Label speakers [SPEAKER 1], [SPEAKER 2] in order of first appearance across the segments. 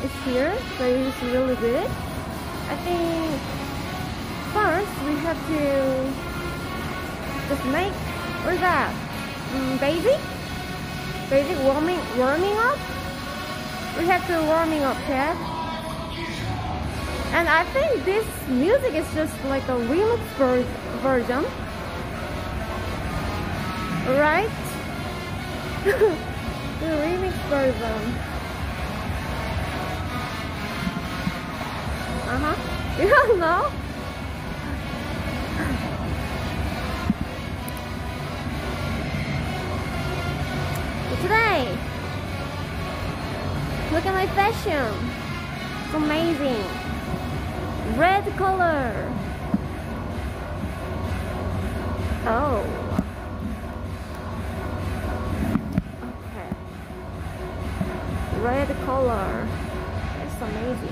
[SPEAKER 1] is here, so it's really good. I think first we have to just make, what is that? Basic warming up. We have to warming up, Ted. And I think this music is just like a remix version, right? The remix version. You don't know? Today, look at my fashion. It's amazing. Red color. Oh. Okay. Red color. It's amazing.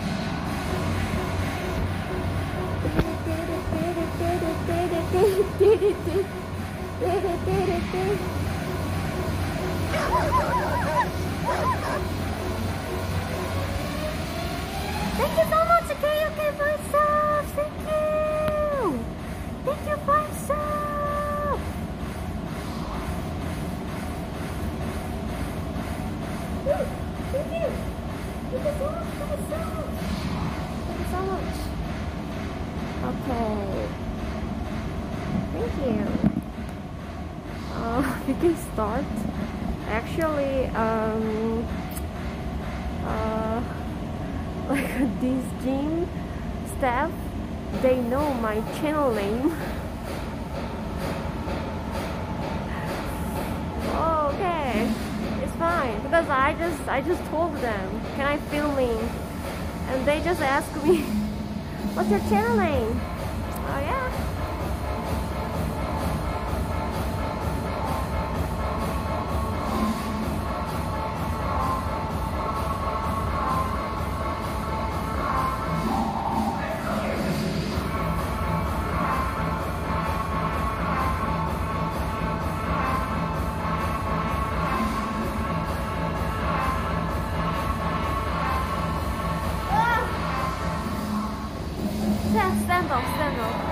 [SPEAKER 1] Thank you so much, okay, for subs. Thank you. Thank you for subs. Thank you. Thank you so much for subs. Thank you so much. Okay. Thank you. We can start. Actually, like this gym staff, they know my channel name. Oh, okay, it's fine because I just told them, can I filming, and they just asked me, what's your channel name? Oh yeah. Stand up.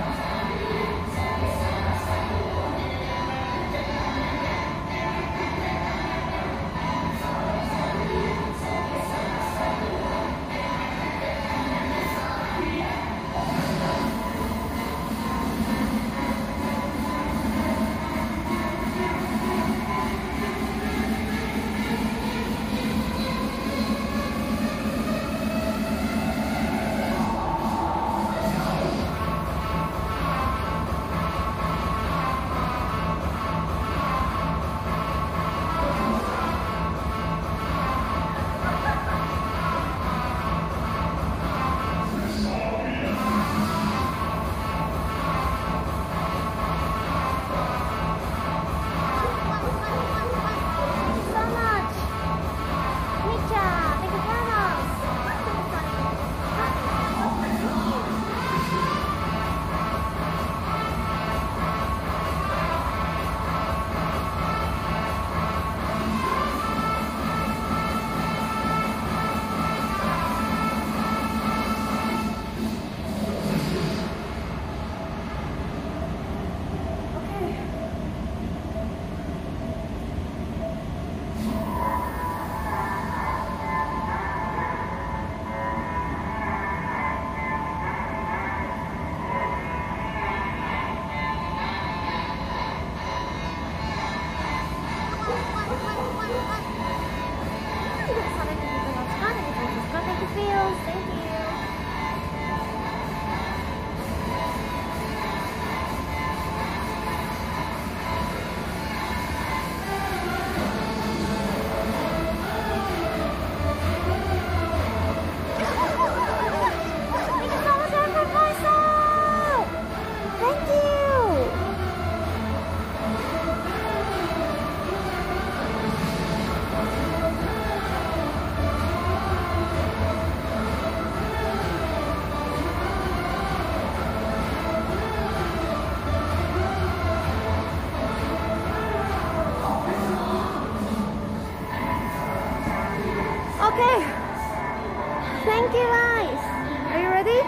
[SPEAKER 1] you guys. Are you ready?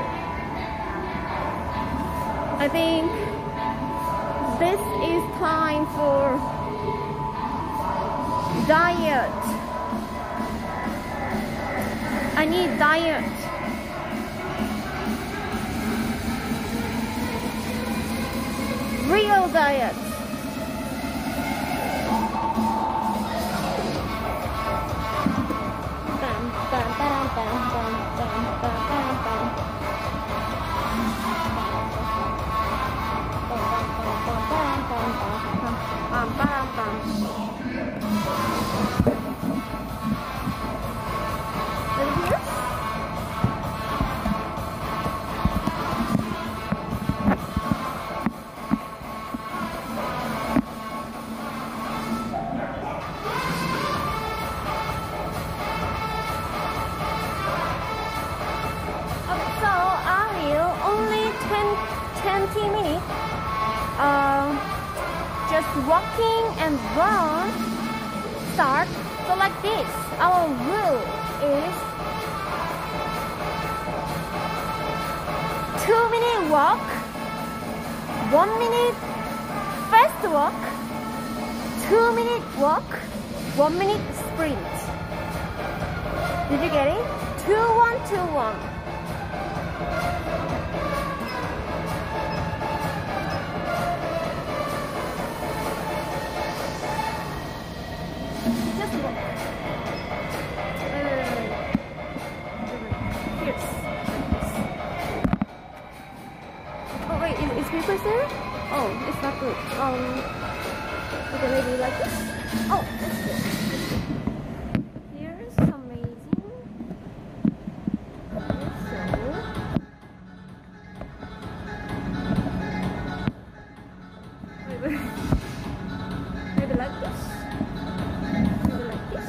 [SPEAKER 1] I think this is time for diet. I need diet. Real diet. Bam, bam, bam, bam, bam, bam, bam, bam, bam. Bam, bam, bam. Ready here? Just walking and run start. So like this, our rule is 2-minute walk, 1-minute fast walk, 2-minute walk, 1-minute sprint. Did you get it? 2-1-2-1. Papers there? Oh, it's not good. Okay, maybe like this. Oh, that's good. Here's amazing. Maybe like this. Maybe like this.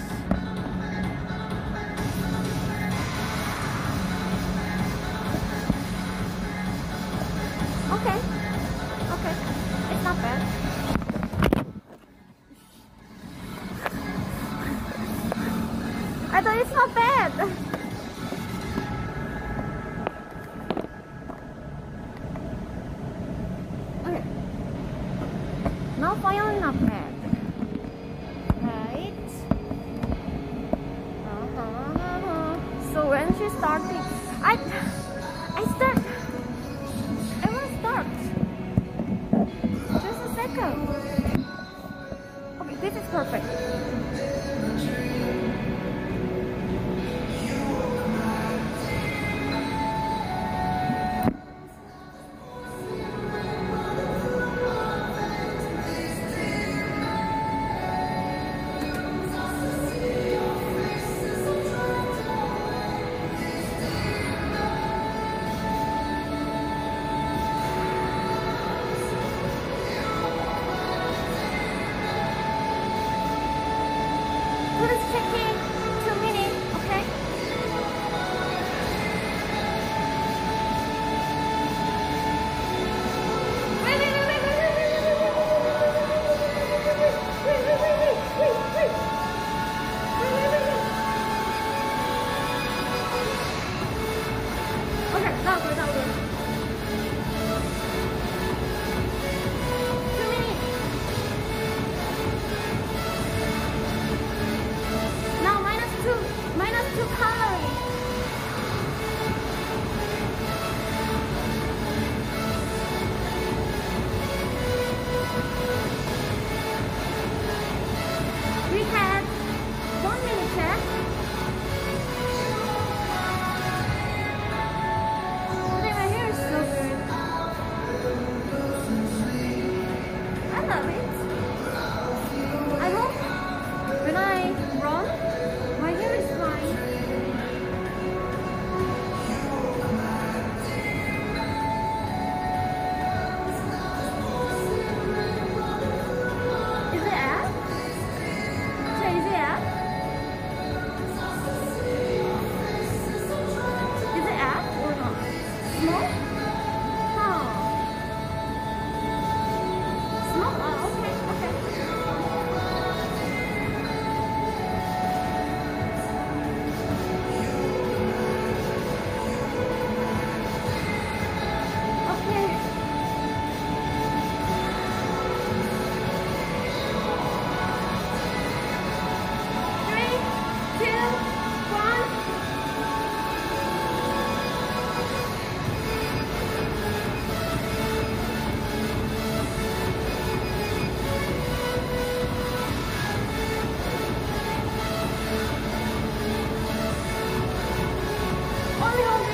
[SPEAKER 1] Okay. Okay, it's not bad. I thought it's not bad. Okay. Now finally not bad. Right. So when she started, I start. I want to start. Just a second. Okay, this is perfect.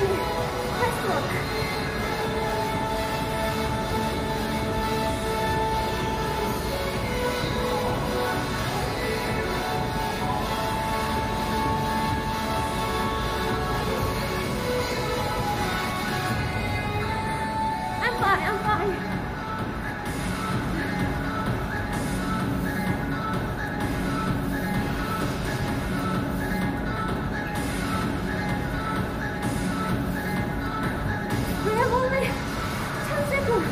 [SPEAKER 1] many questions. I'm fine, I'm fine. We have only 10 seconds.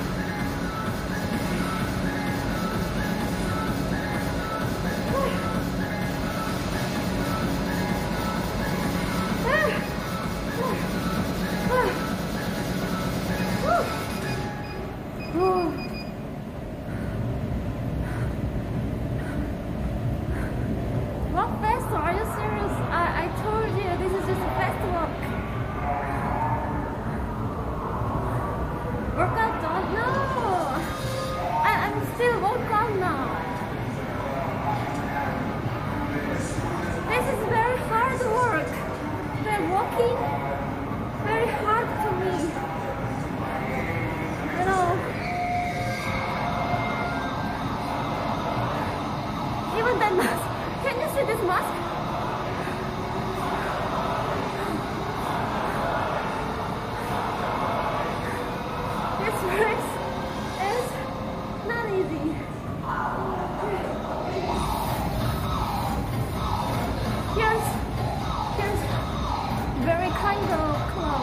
[SPEAKER 1] Walk faster, are you serious? I told you this is just a fast walk. Workout done? No! I'm still workout now. This is very hard work. They're walking very hard to me. You know. Even that mask. Can you see this mask? This race is not easy. Here's very kind of club.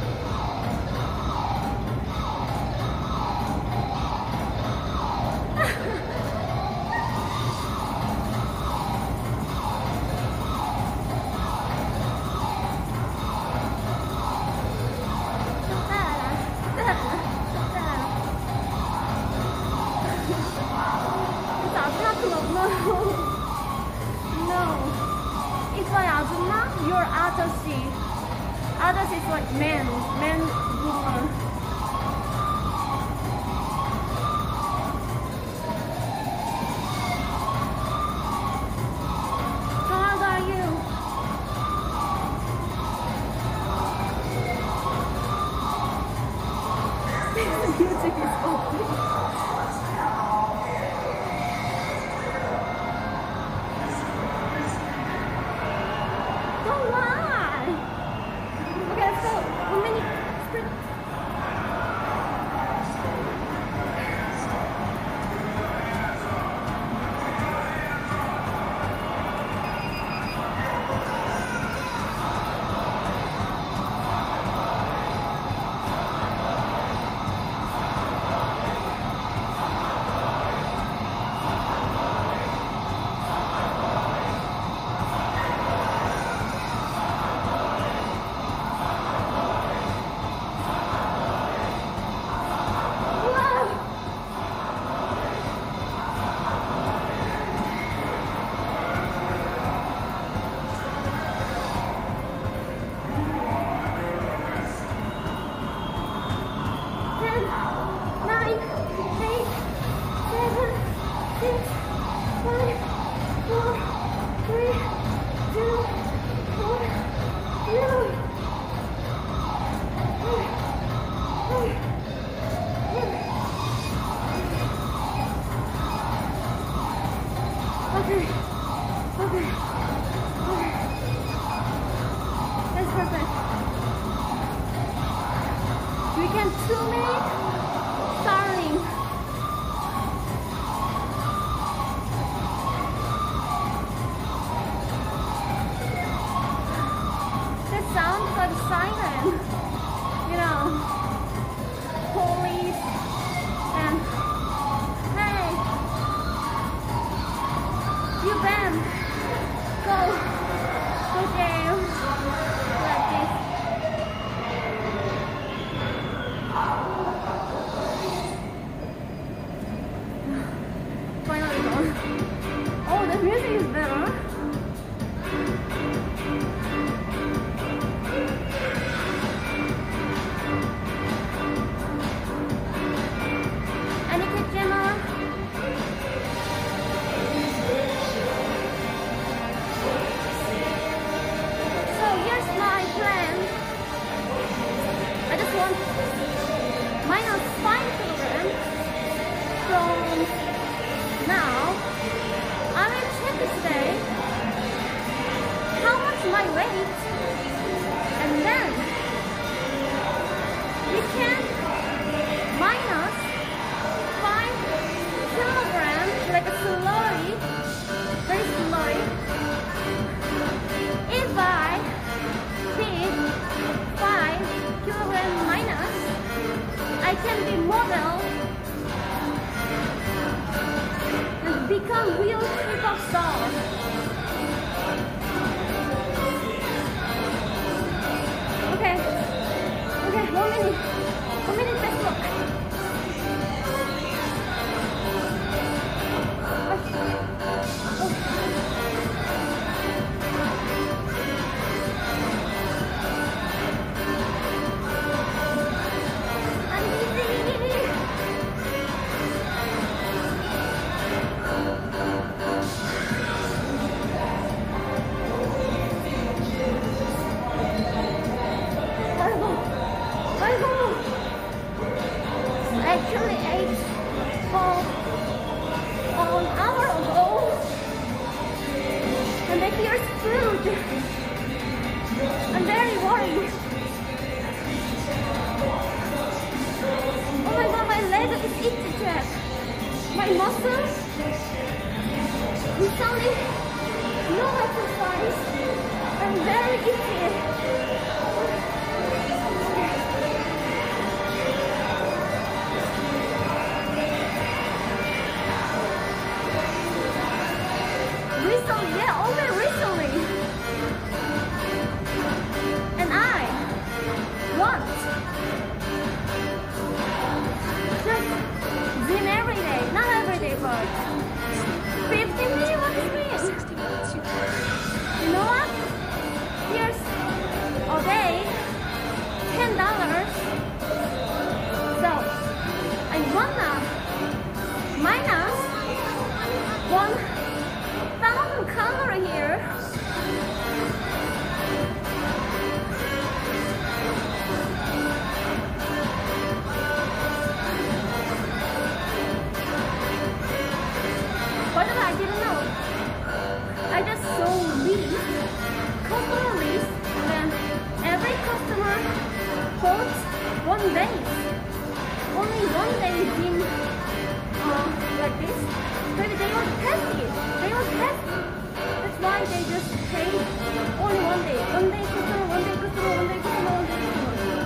[SPEAKER 1] No. It's like 아줌마, you're 아저씨. 아저씨 is like man woman. How old are you? This music is open. Don't lie! Okay, so how many sprint? Okay. That's perfect. We can 2 minutes starting. That sounds like a siren. You know, police and hey, you bam, go jail, like this. Finally gone. Oh, the music is better. I just want -5 kilograms from now. I will check today how much my weight, and then we can minus 5 kilograms, like a slowly, very slowly. If I hit 5 kilograms minus, I can be model and become real K-pop star. Okay, 1 minute. 1 minute, let's look. Actually ate for an hour ago, and I hear food. I'm very worried. Oh my god, my leg is itchy. My muscles recently no exercise. I'm very itchy. Recently, yeah, only recently. And I want just gym every day, not every day, but 15 minutes, what is this? You know what? Here's a day, $10. So, I wanna minus 1,000 calories here. By the way, I didn't know. I just saw list, customer list, and then every customer holds 1 day. Only 1 day in like this. Maybe they will test it. They will test it. That's why they just pay only 1 day. 1 day customer, 1 day customer, 1 day customer, 1 day customer.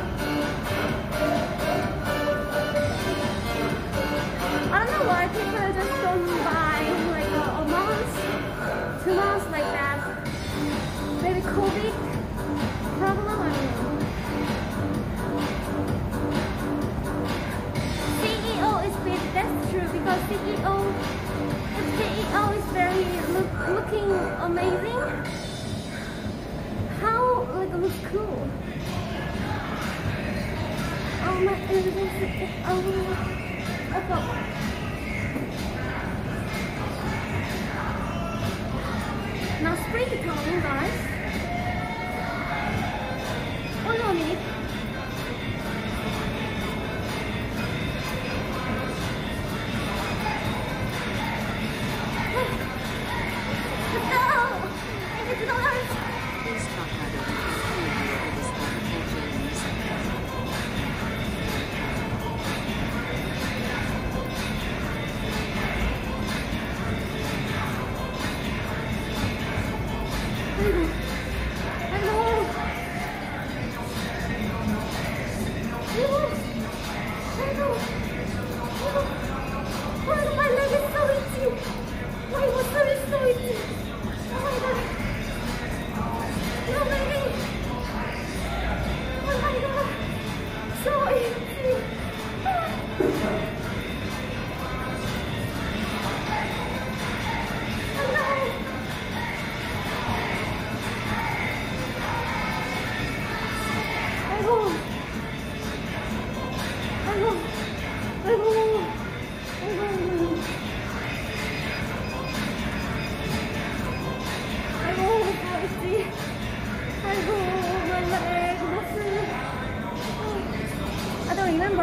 [SPEAKER 1] I don't know why people just don't buy like a month, 2 months like that. Maybe COVID problem, I don't know. CEO is big, that's true, because CEO is very looking amazing. How like looks cool. Oh my, okay. Now spring is coming, guys. One more minute.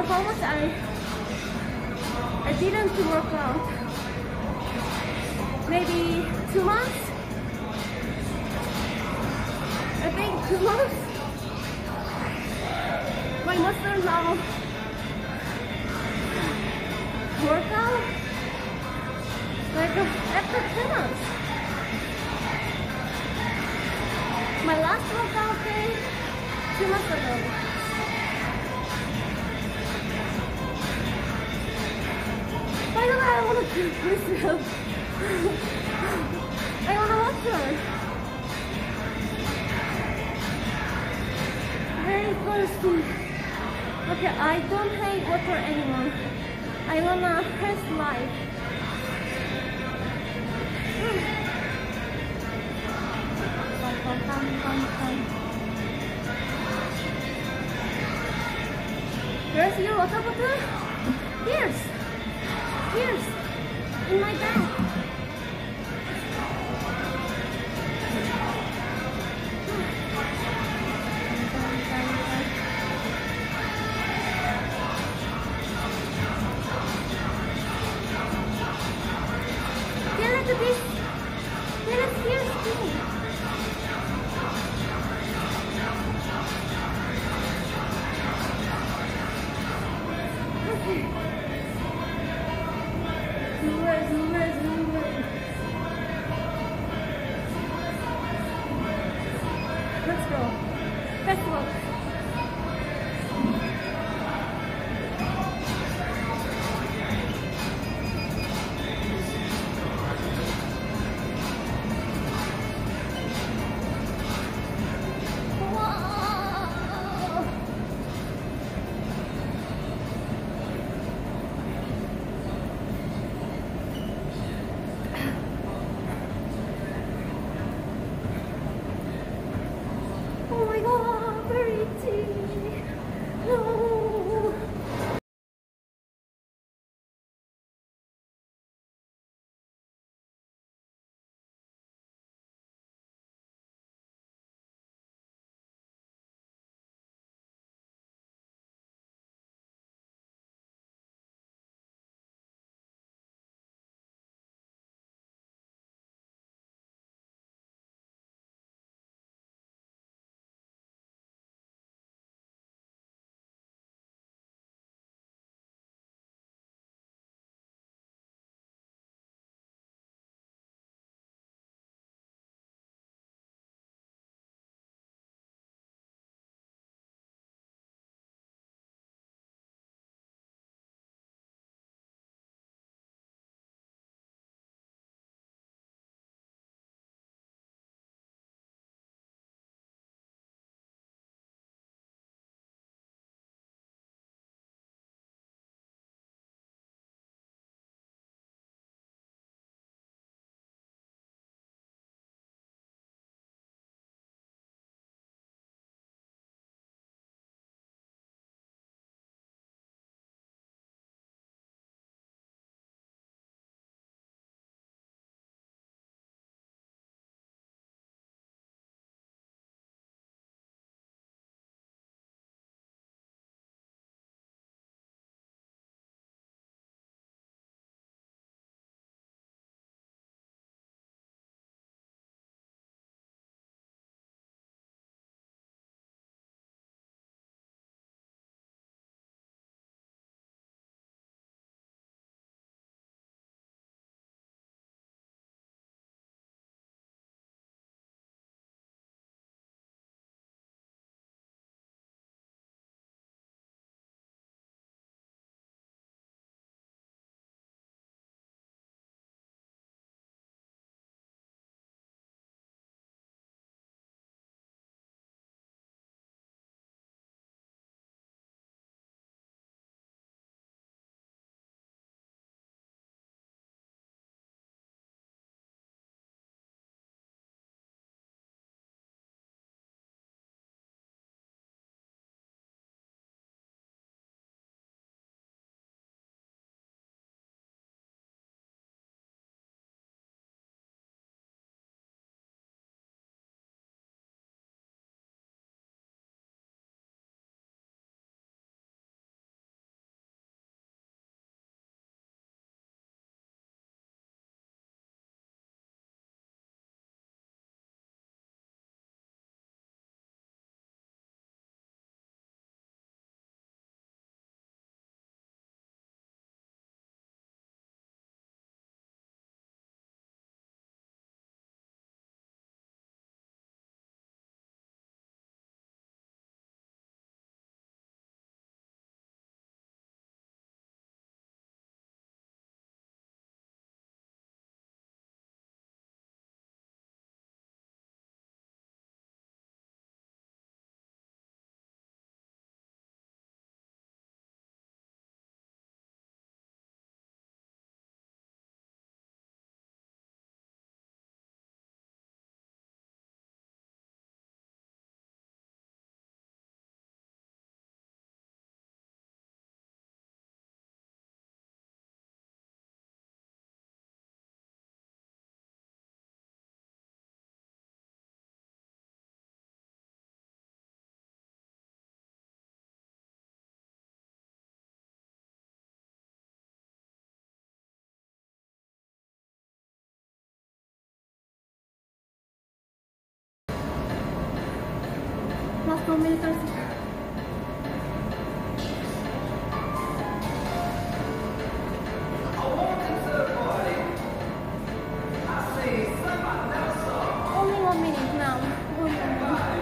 [SPEAKER 1] how much I didn't work out. Maybe 2 months? I think 2 months. My muscle now work out like after 2 months. My last workout day 2 months ago. By the way, I want to keep myself. I want to water. Very thirsty. Okay, I don't hate water anymore. I wanna have life. Where's your water bottle? Here's in my bag. Look at this. Here's too. Okay. Zoom away. Let's go. Let's walk. Oh my god, very itchy. No. Last 1 minute 30 seconds. Only 1 minute now. 1 minute.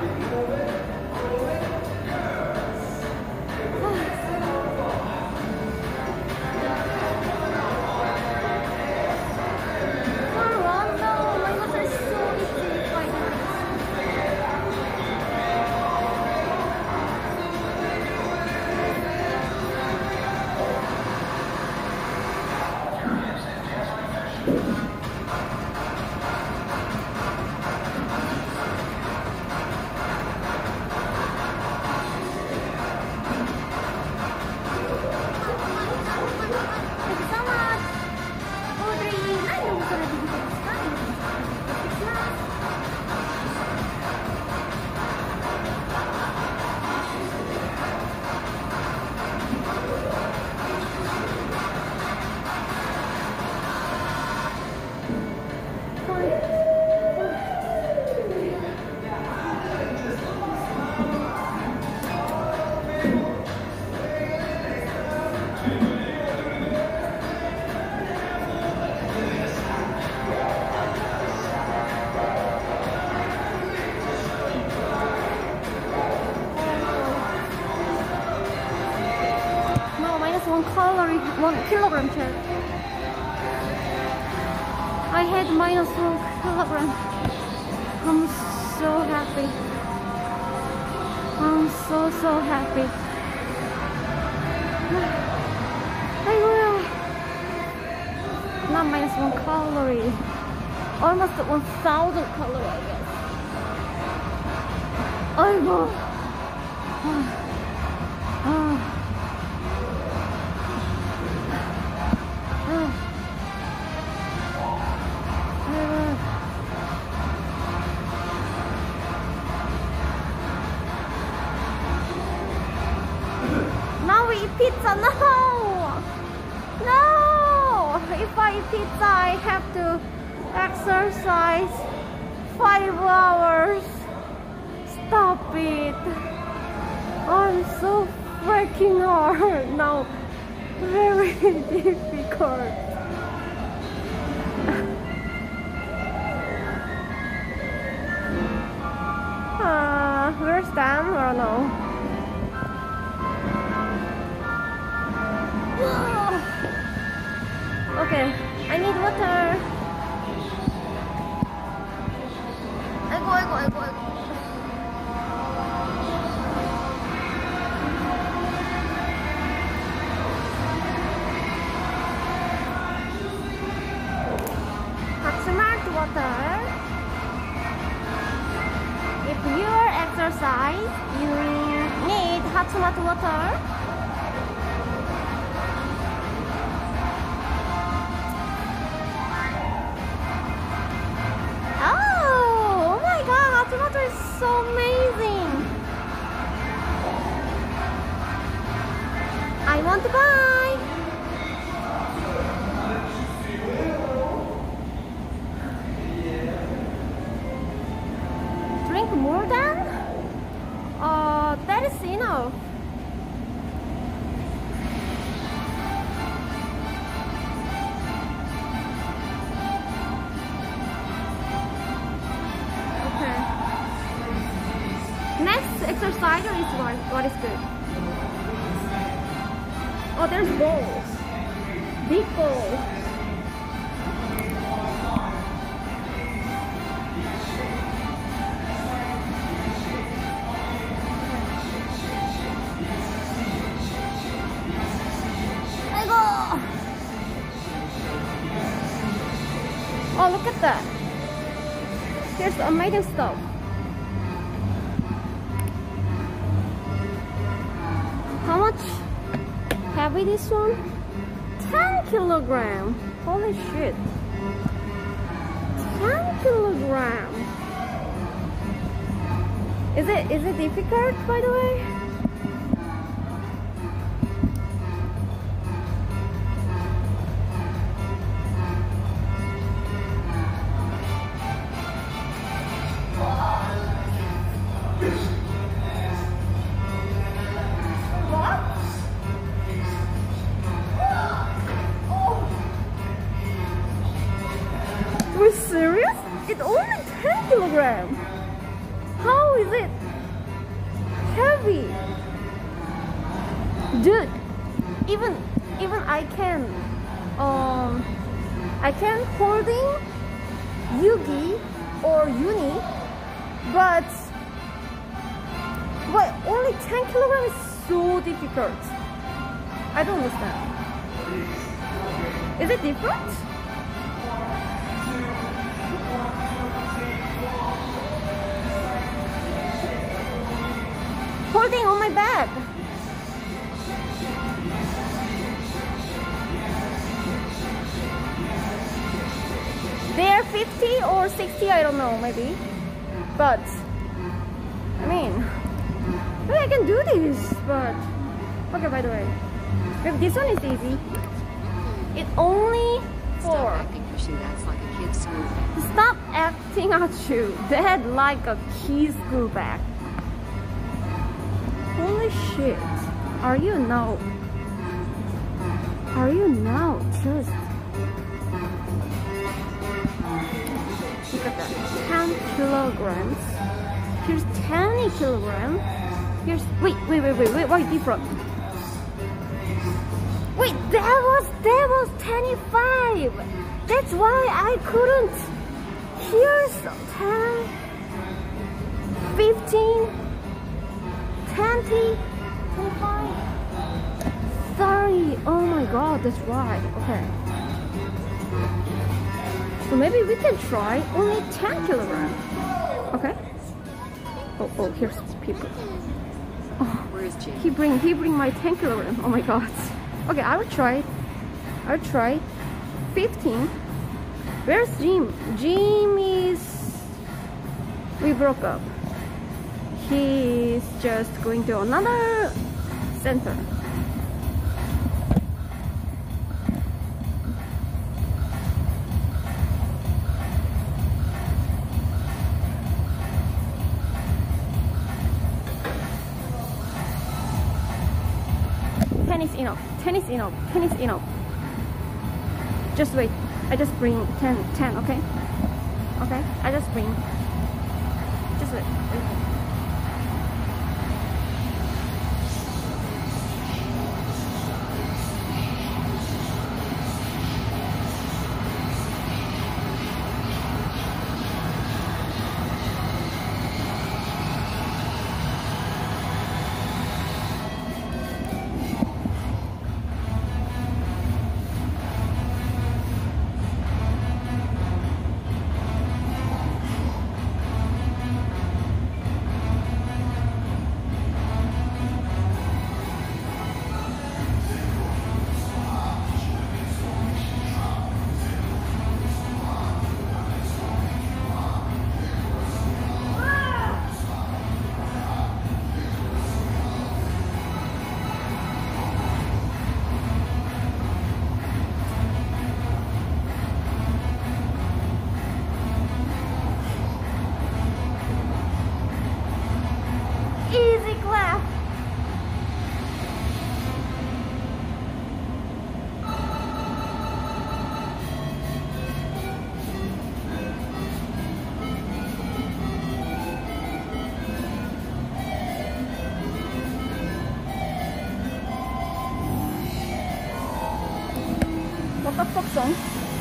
[SPEAKER 1] calorie, 1 kilogram check. I had minus 1 kilogram. I'm so happy. I'm so happy. I will. Not minus 1 calorie. Almost 1,000 calories, I guess. I will. Now we eat pizza. No! If I eat pizza, I have to exercise 5 hours. Stop it. I'm so freaking hard now. Very difficult. Where's Dan? I don't know. Okay, I need water. I go. Smart water. If you exercise, you need hot smart water. Oh my god, hot water is so amazing. I want to buy. Drink more than? That is enough. Okay. Next exercise is what is good? Oh, there's balls. Big balls. Oh, look at that. Here's amazing stuff. How much heavy this one? 10 kilogram. Holy shit. 10 kilogram. Is it difficult, by the way? is it heavy? Dude, even I can holding Yugi or Uni, but only 10 kilograms is so difficult. I don't understand. Is it different? Holding on my back. They are 50 or 60, I don't know, maybe. But I mean, maybe I can do this, but okay, by the way, maybe this one is easy. It only for stop acting Hachu. That like a key school bag. Holy shit. Are you now? Just look at that. 10 kilograms. Here's 10 kilograms. Here's wait, why different? Wait, that was 25. That's why I couldn't. Here's 10, 15, 20, 25, 30. Oh my god, that's right. Okay. So maybe we can try only 10 kilograms. Okay. Oh, here's people. Oh, where's Jim? He bring my 10 kilograms. Oh my god. Okay, I will try 15. Where's Jim? Jim is... We broke up. He's just going to another center. Ten is enough. Just wait. I just bring 10, okay? Okay, I just bring. Just wait. Easy clap. What the fuck song?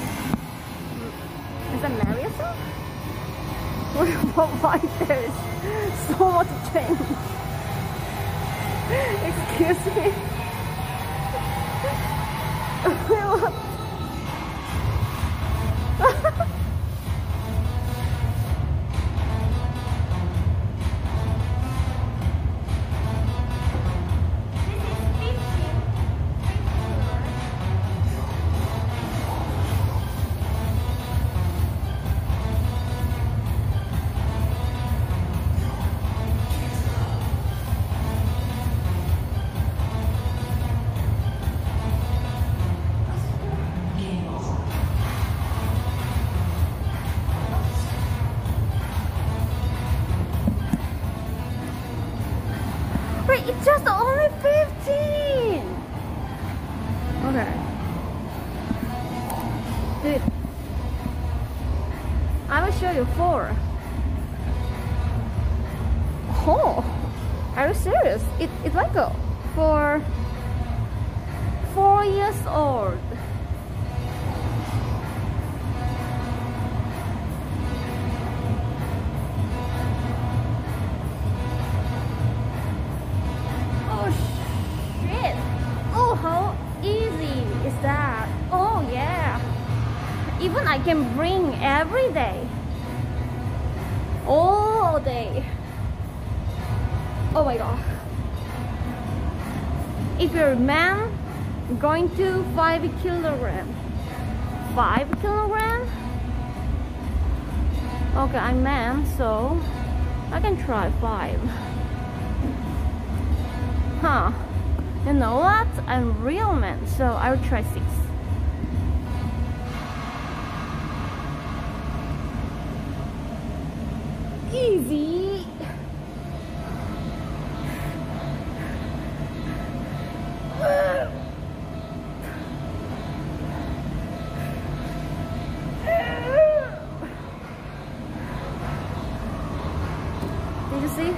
[SPEAKER 1] Is that Mario song? Why there is so much change? Excuse me. What? It's just only 15! Okay. Dude, I will show you 4. Oh, are you serious? It's like a for 4 years old. Oh shit! Oh, how easy is that? Oh yeah! Even I can bring every day, all day. Oh my god! If you're a man, going to 5 kilogram. 5 kilogram? Okay, I'm man, so I can try 5. Huh? You know what? I'm real man, so I'll try 6. Easy. Did you see?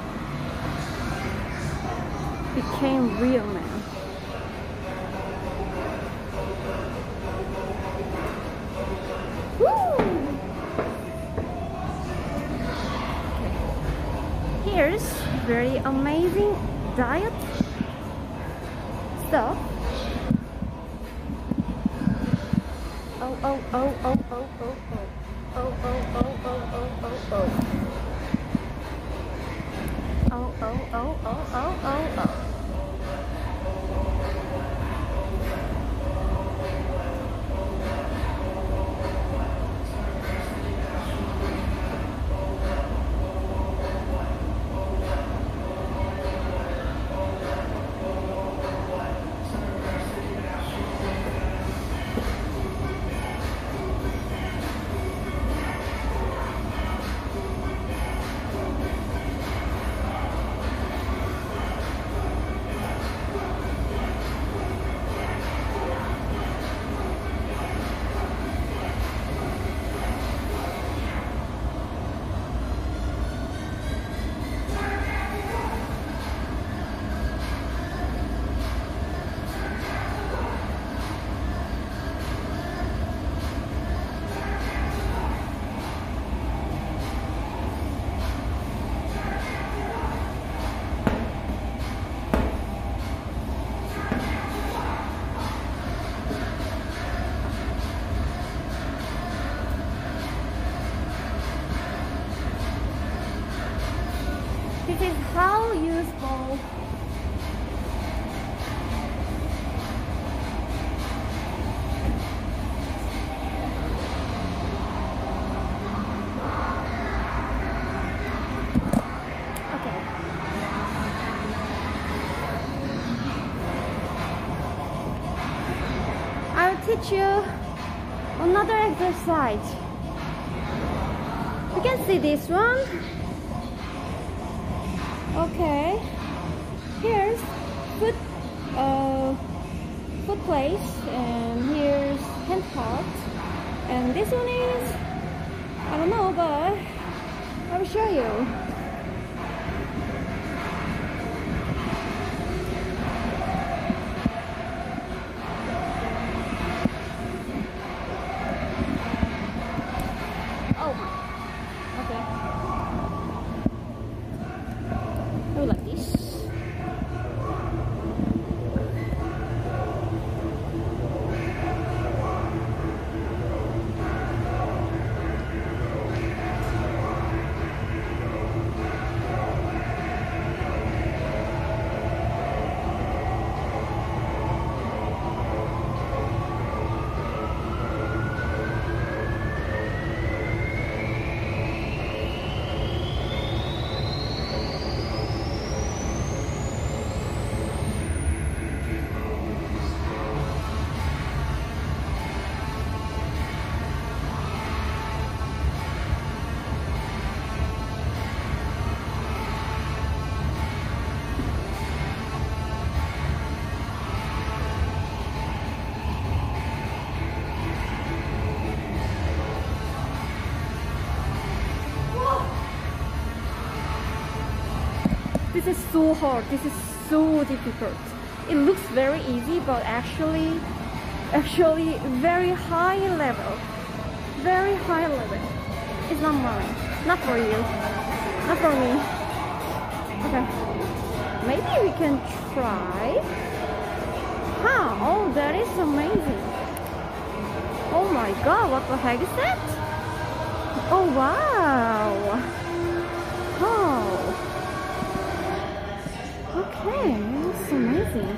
[SPEAKER 1] Became real man. Here's very amazing diet stuff. Oh oh oh oh oh oh oh oh oh oh oh oh oh oh oh oh oh oh oh oh. This is how useful I'll teach you another exercise. You can see this one. Okay, here's foot place, and here's hand part, and this one is, I don't know, but I will show you. Like this. This is so hard. This is so difficult. It looks very easy, but actually very high level. Very high level. It's not mine. Not for you. Not for me. Okay. Maybe we can try. Huh? Oh, that is amazing. Oh my god, what the heck is that? Oh wow. Oh. Okay, that's amazing.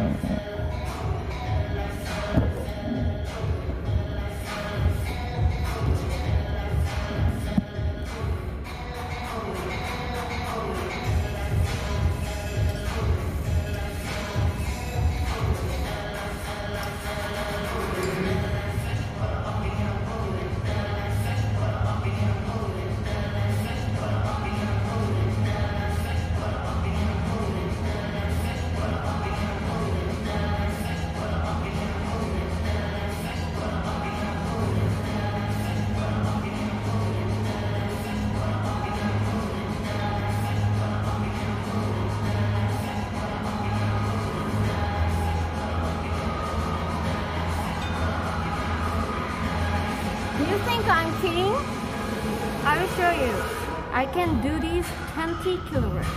[SPEAKER 1] You think I'm kidding? I will show you. I can do this 20 kilograms.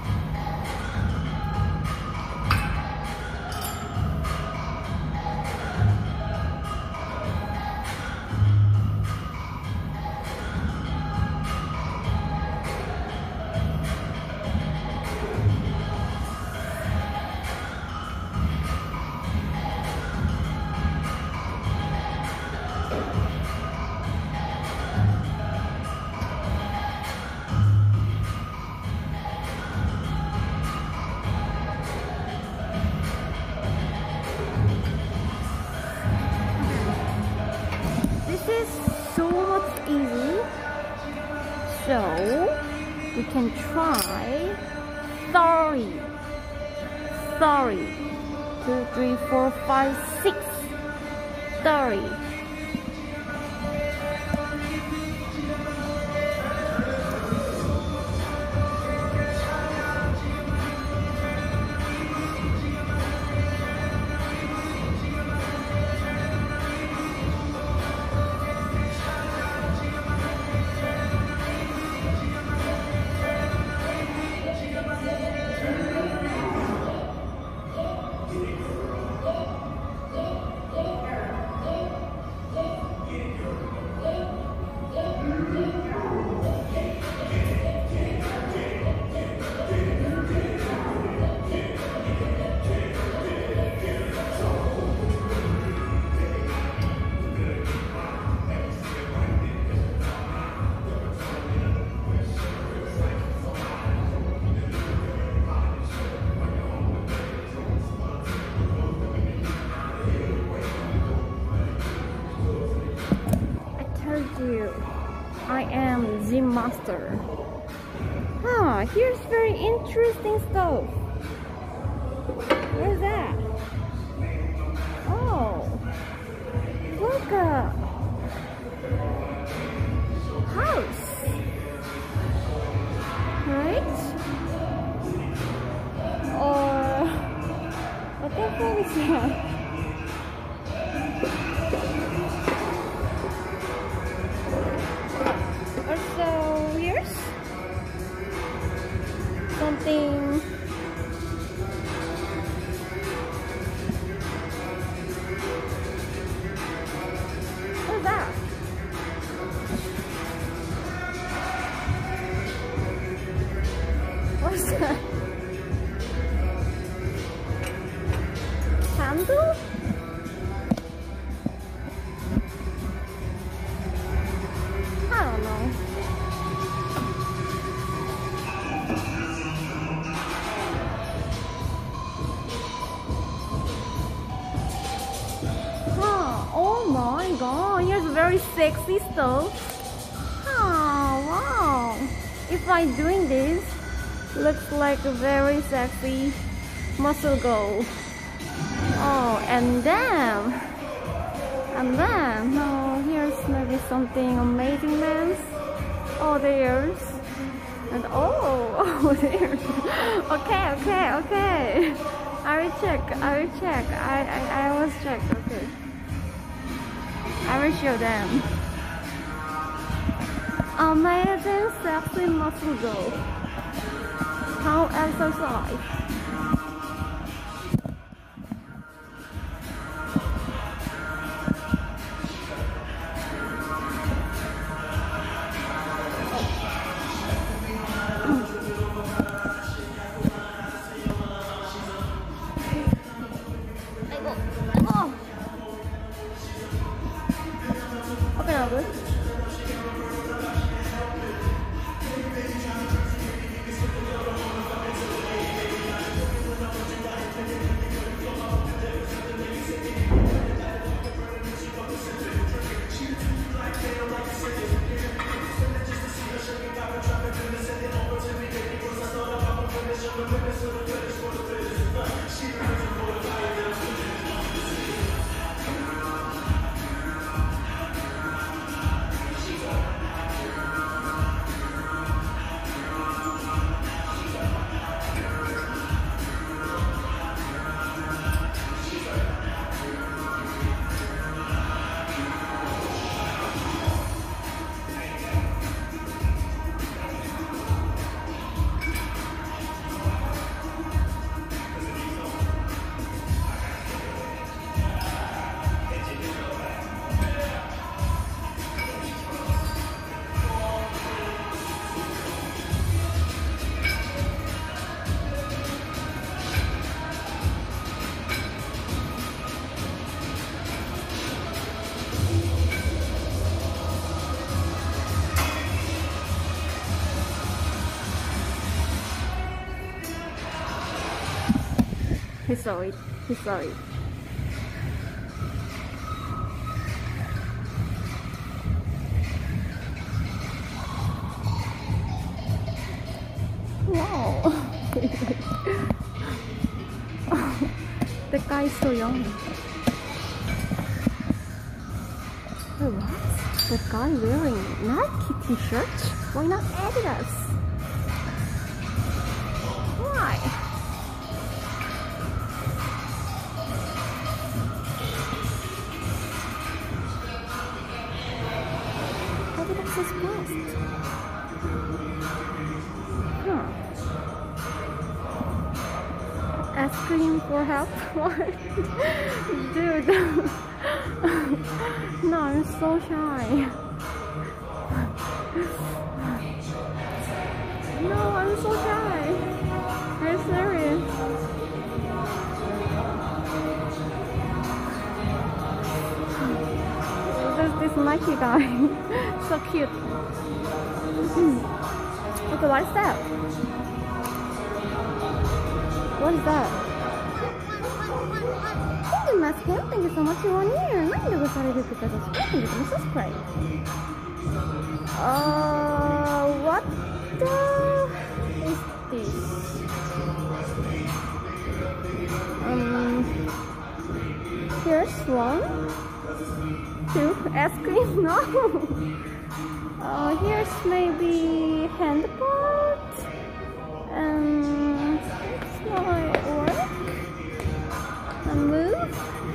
[SPEAKER 1] Easy, so we can try 30, 2, 3, 4, 5, 6, 30. I am gym master. Here's very interesting stuff. What is that? Oh, look a house, right? Or what the fuck is that? Also, here's something. What's that? What's that? Candle? I don't know. Oh my god, here's very sexy stuff. Oh wow. If I'm doing this, looks like a very sexy muscle goal. Oh, and then oh, here's maybe something amazing, man. Oh, there's, and oh Oh dear. Okay. I will check. I will check. Okay. I will show them. Amazing sexy muscle girl. How exercise. Okay, now good. He saw it. Wow. The guy is so young. Wait, what? The guy wearing Nike t-shirt? Why not Adidas? Why? Adidas is best. Asking for help? What? Dude. No, I'm so shy. No, I'm so shy. Are you serious? There's this Nike guy. So cute. Okay, what is that? What is that? Thank you, Masculine. Thank you so much for 1 year. 9 because of thank you for subscribe. What is this? Here's 1, 2, ice cream. No. Here's maybe hand pot. It's not work. And move.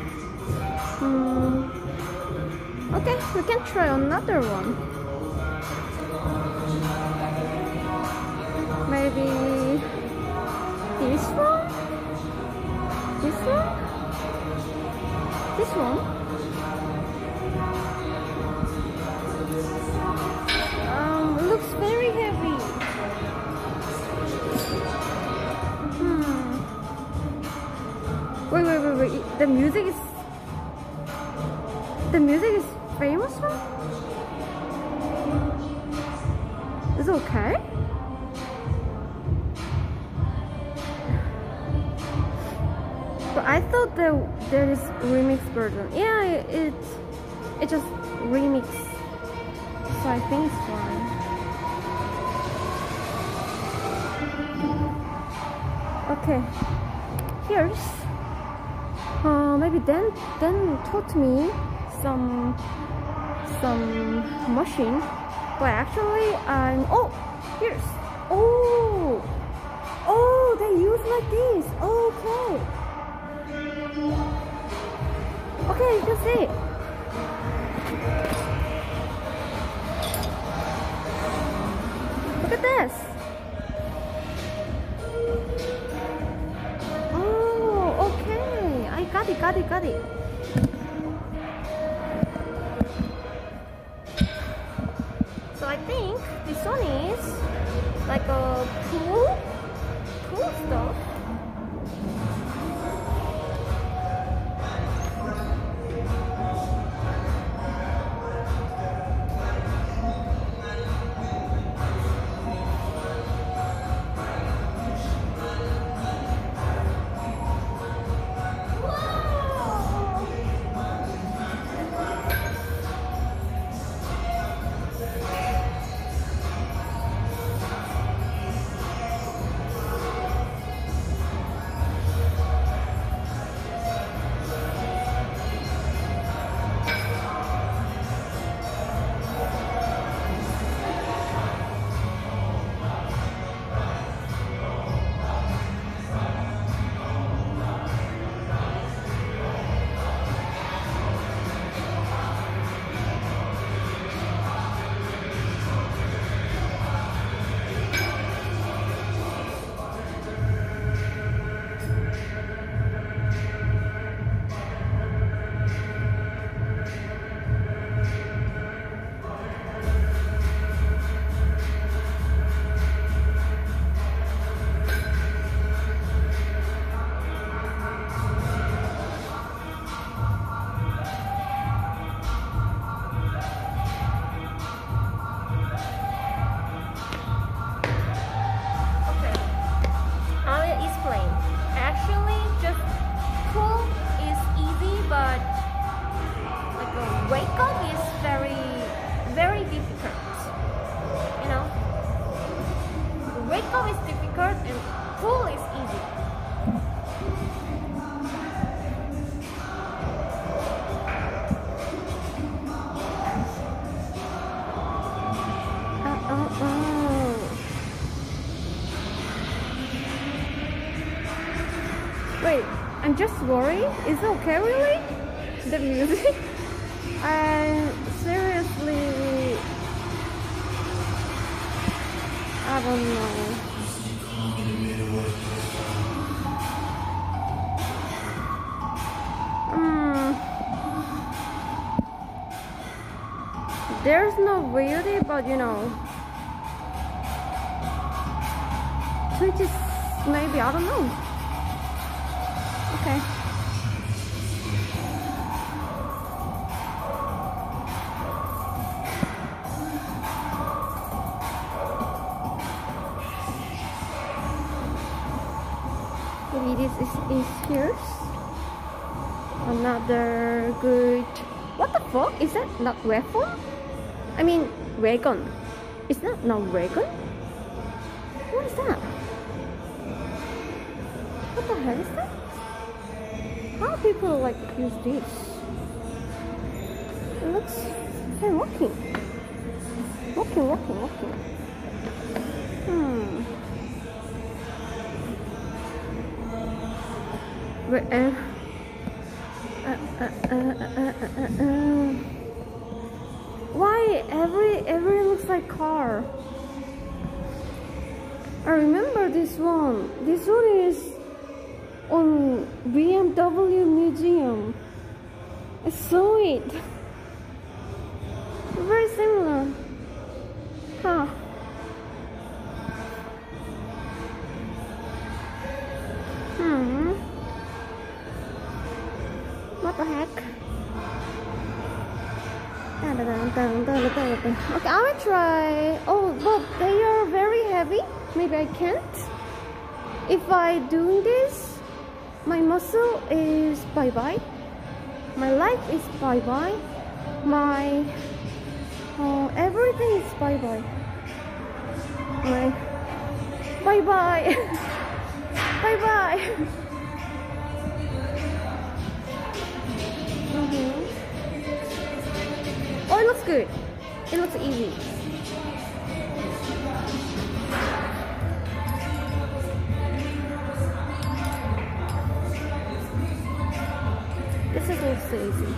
[SPEAKER 1] Okay, we can try another one. Maybe this one? This one? This one? Looks very heavy. Wait. The music is famous one? Is it okay? But I thought there is remix version. Yeah, it just remix. So I think it's fine. Okay. Here's maybe Dan taught me some machine, but actually here's like this. Okay. Okay, you can see. Look at this. Oh, okay. I got it. So I think this one is like a pool stuff. Wait, I'm just worried. Is it okay really? The music? I seriously, I don't know. There's no beauty, but you know, which is maybe, I don't know. Okay. Maybe this is here. Another good. What the fuck? Is that not waffle? I mean, wagon. It's not wagon? What is that? What the hell is that? How people like use this? It looks... Hey, walking. Wait, why every looks like car? I remember this one. This one is on BMW museum. I saw it. Very similar. Huh. What the heck? Okay, I will try. Oh, but they are very heavy. Maybe I can't. If I do this, my muscle is bye-bye. My life is bye-bye. My everything is bye-bye. My bye-bye. Bye-bye. Oh, it looks good. It looks easy. 소세지.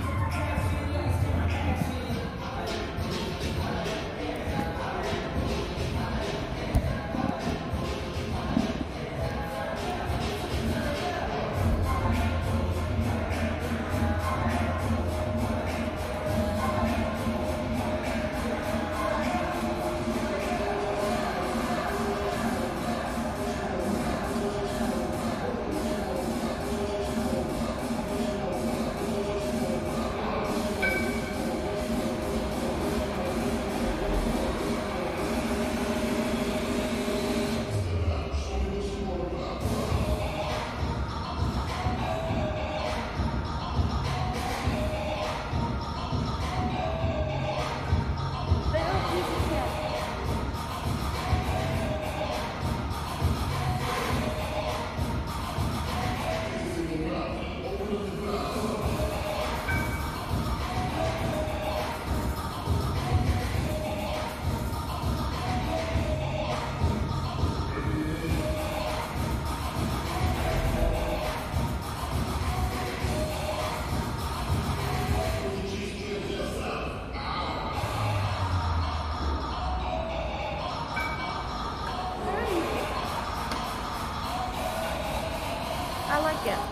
[SPEAKER 1] I like it.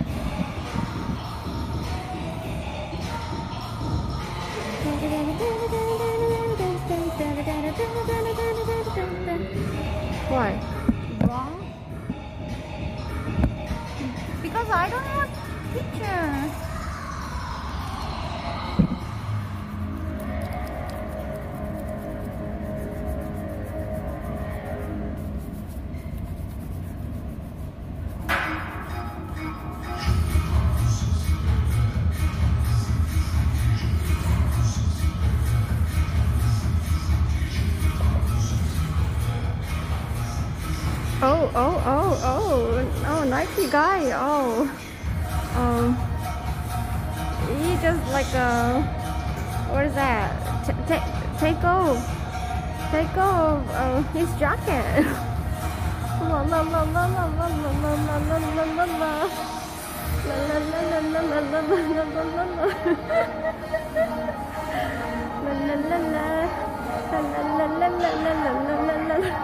[SPEAKER 1] Why? Wrong? Because I don't have picture. Oh, Nike guy. He just like what is that? Take off his jacket. La la la la la la la la la la la la la. La la la la la la la la la la la. La la la la. La la la la la la la la la.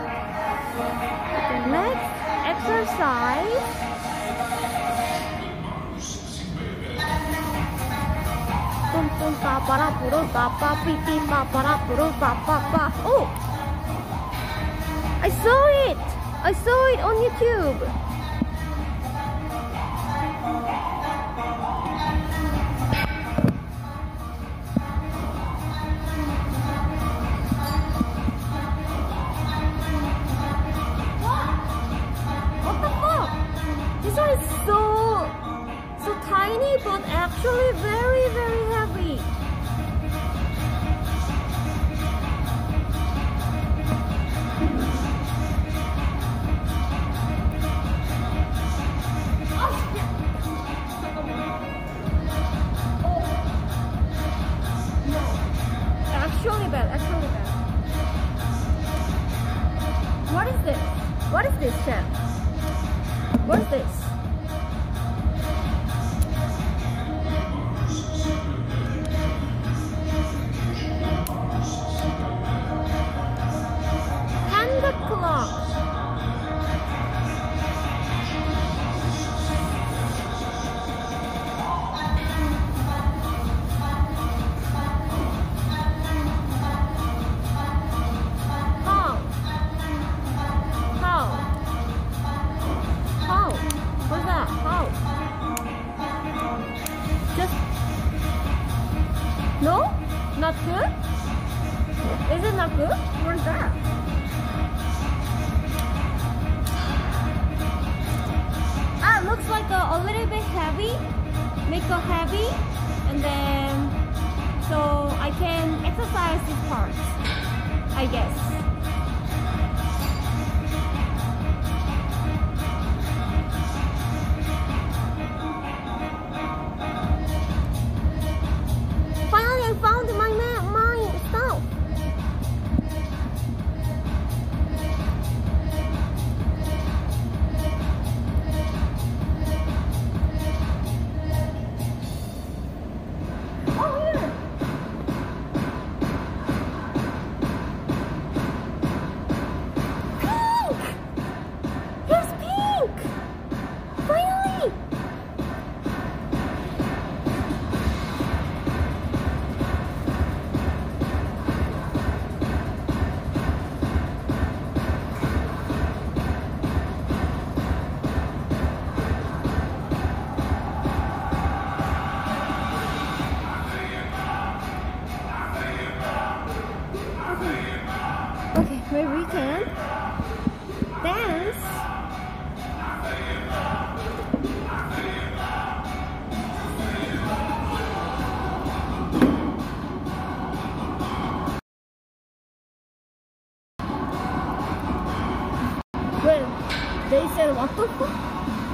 [SPEAKER 1] The next exercise. Pum pum pa para puro pa pa pi pi pa para puro pa pa pa. Oh, I saw it on YouTube. This one is so tiny, but actually very, very heavy. Actually bad. What is this? What is this, Chef? What is this? Hand clock. What's that? How? Just no? Not good? Is it not good? What is that? Looks like a little bit heavy. Make it heavy, and then so I can exercise these parts, I guess. said what the fuck?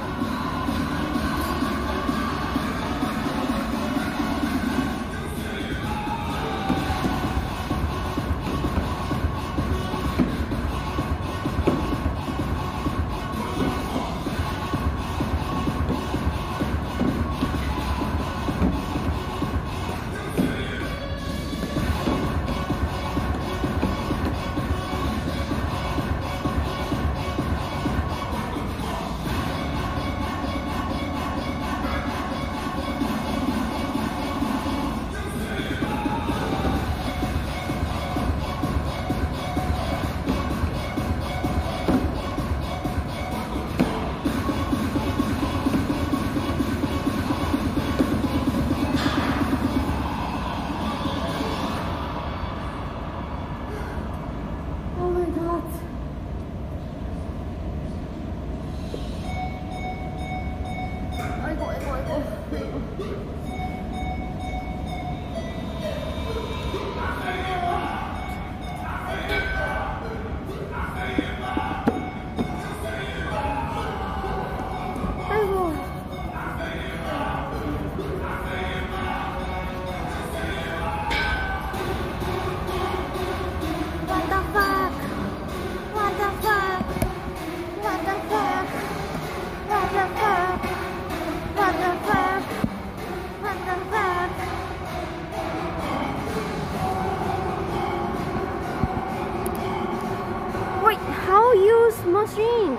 [SPEAKER 1] How use machine?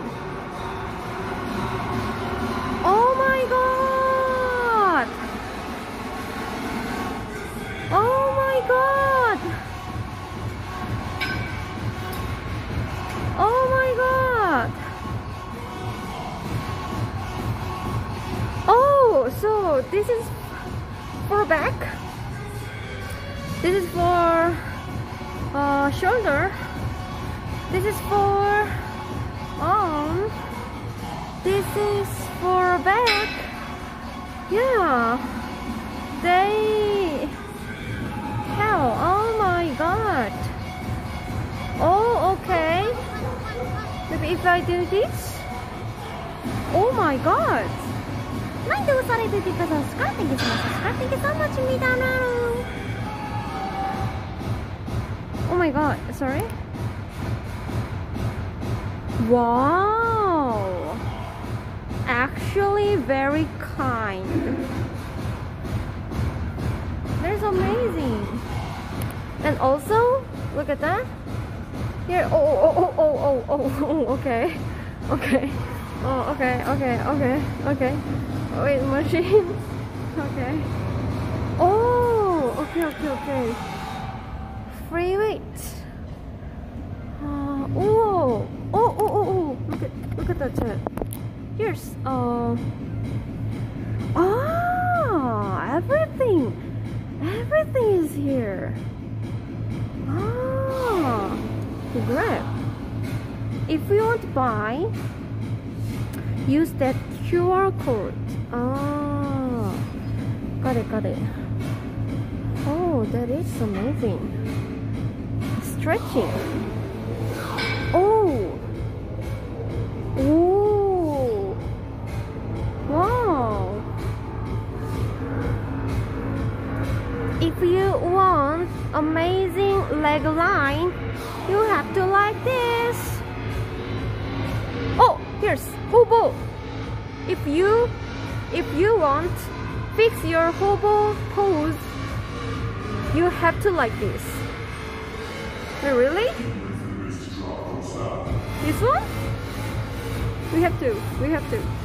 [SPEAKER 1] Oh my god! Oh my god! Oh my god! Oh, so this is for back. This is for shoulder. This is for arm. This is for back. Yeah. They hell. Oh my god. Oh, okay. Maybe if I do this. Oh my god. Thank you so much, Midano. Oh my god. Sorry. Wow, actually very kind. That's amazing. And also, look at that. Here, okay, okay, oh, okay. Wait, machine. Okay. Oh, okay. Free weight. Whoa. Oh, look at that chat. Here's everything is here. Grab. If you want to buy, use that QR code. Got it. Oh, that is amazing. Stretching. Oh, wow. If you want amazing leg line, you have to like this. Oh, here's hobo. If you want fix your hobo pose, you have to like this. Really? This one? We have to.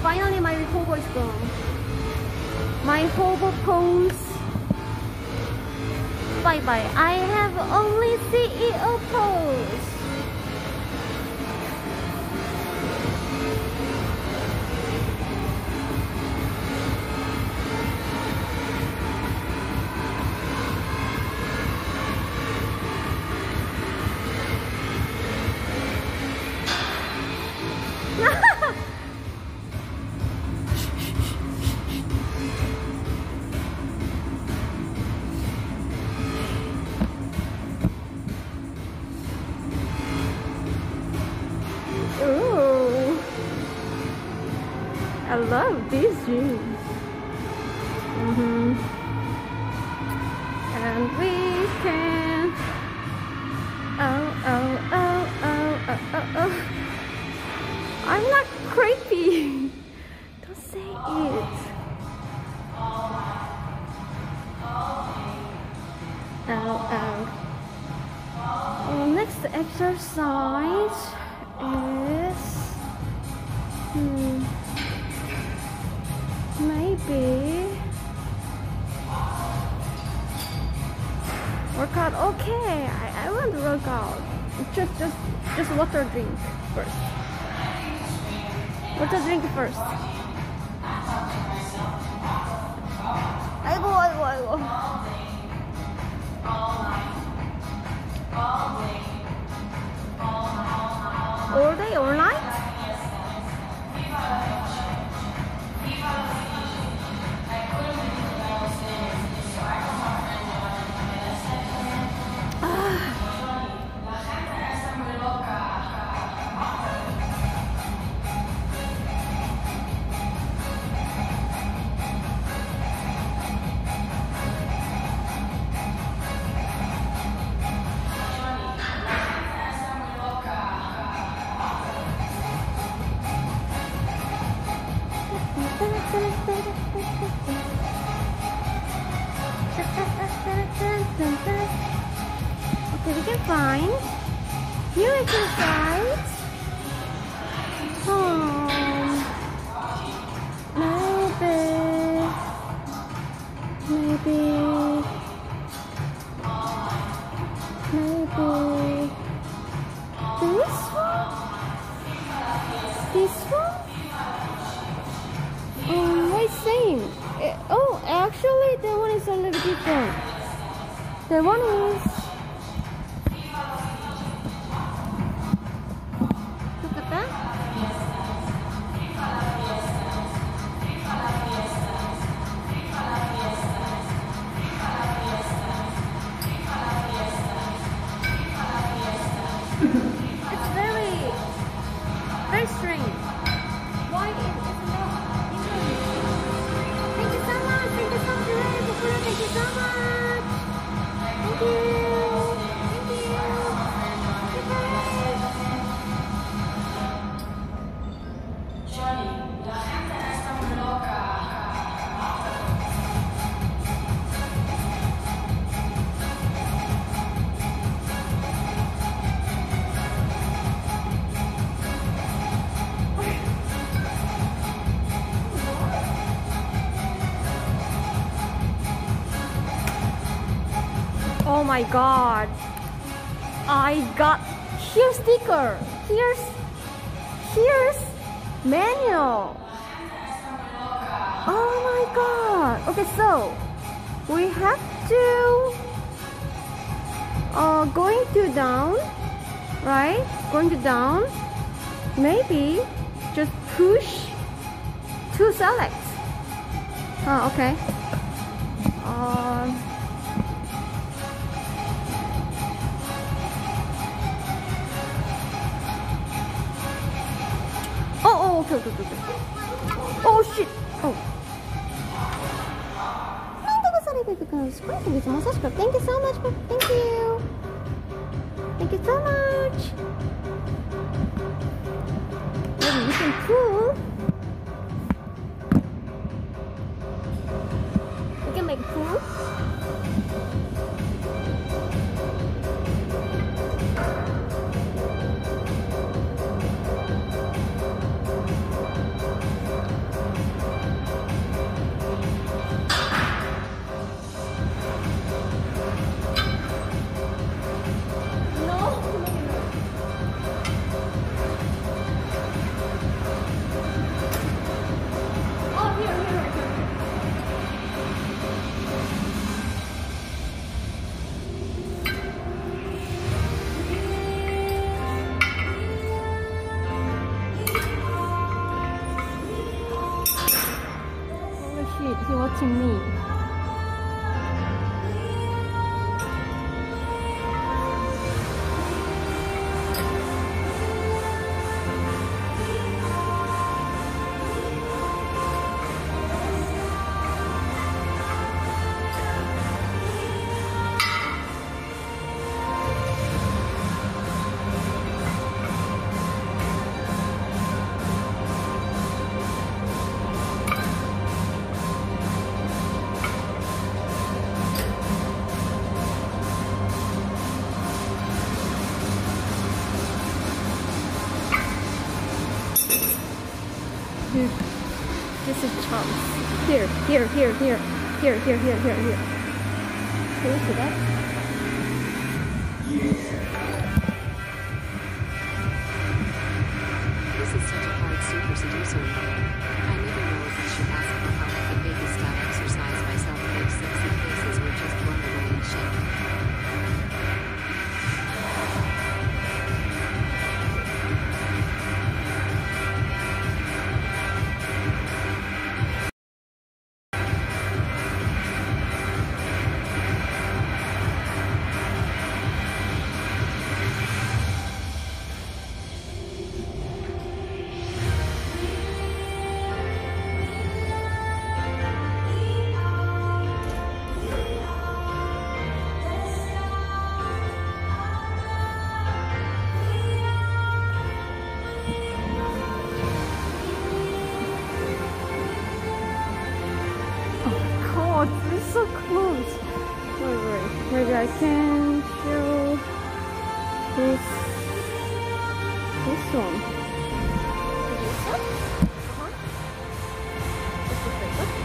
[SPEAKER 1] Finally, my hobo is gone. My hobo pose. Bye bye. I have only CEO pose. Ooh, I love these jeans. And we can. Oh. I'm not creepy. Don't say it. Next exercise is maybe workout. Okay, I want to work out. Just water drink first. Water drink first. 아이고. All day, all night? Okay, we can find new exercise. Maybe this one? This one? It's same. Oh, actually that one is a little different. That one is. Look at that. It's very strange. Why is it not? Thank you so much. Thank you so much. Thank you so much. Thank you. Oh my god, I got here's sticker, here's manual. Oh my god. Okay, so we have to going to down, right? Going to down, maybe just push to select. Oh, okay. Okay. Oh shit. Oh. Thank you so much. Thank you. Thank you so much. Maybe you can pull. We can make pull. he watching me. Dude, this is chance. Here. Can you see that?
[SPEAKER 2] This is such a hard super seducer role. I never know if I should ask for help with the baby style exercise myself. Those sexy faces were just blown away and shit.
[SPEAKER 1] Oh, this is so close. Wait. Maybe I can show this one. This one? This is this one.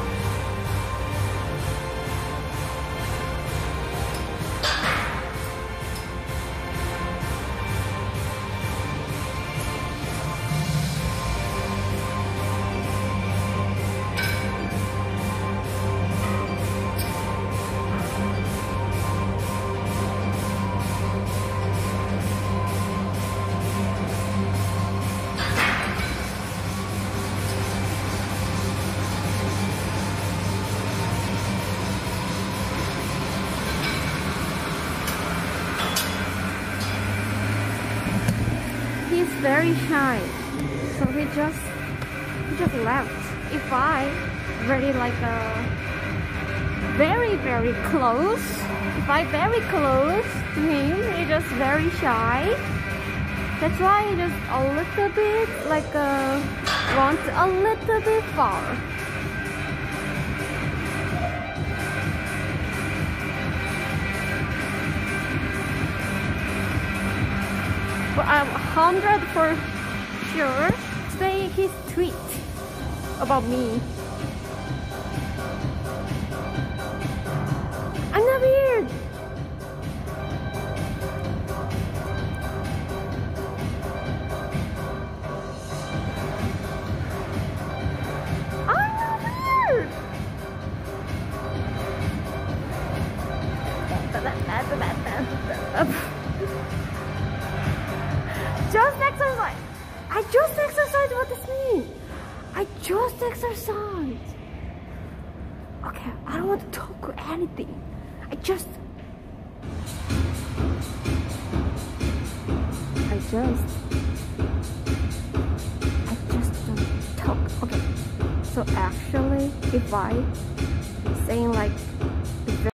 [SPEAKER 1] He's very shy, so he just left. If I very like very close, if I very close to him, he's just very shy. That's why he just a little bit like wants a little bit far. But I'm 100 for sure saying his tweet about me. I'm not weird. I'm not weird. Just exercise. I just exercised. What does this mean? I just exercised. Okay, I don't want to talk or anything. I just don't talk. Okay. So actually, if I saying like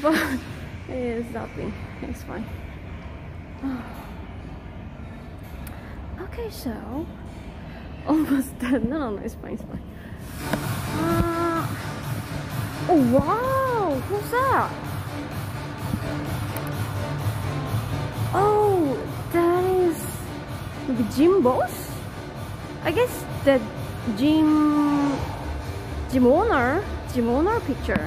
[SPEAKER 1] but it is stopping. It's fine. Okay, so almost done. No, it's fine, it's fine. Oh wow, who's that? Oh, that is the gym boss? I guess the gym owner picture.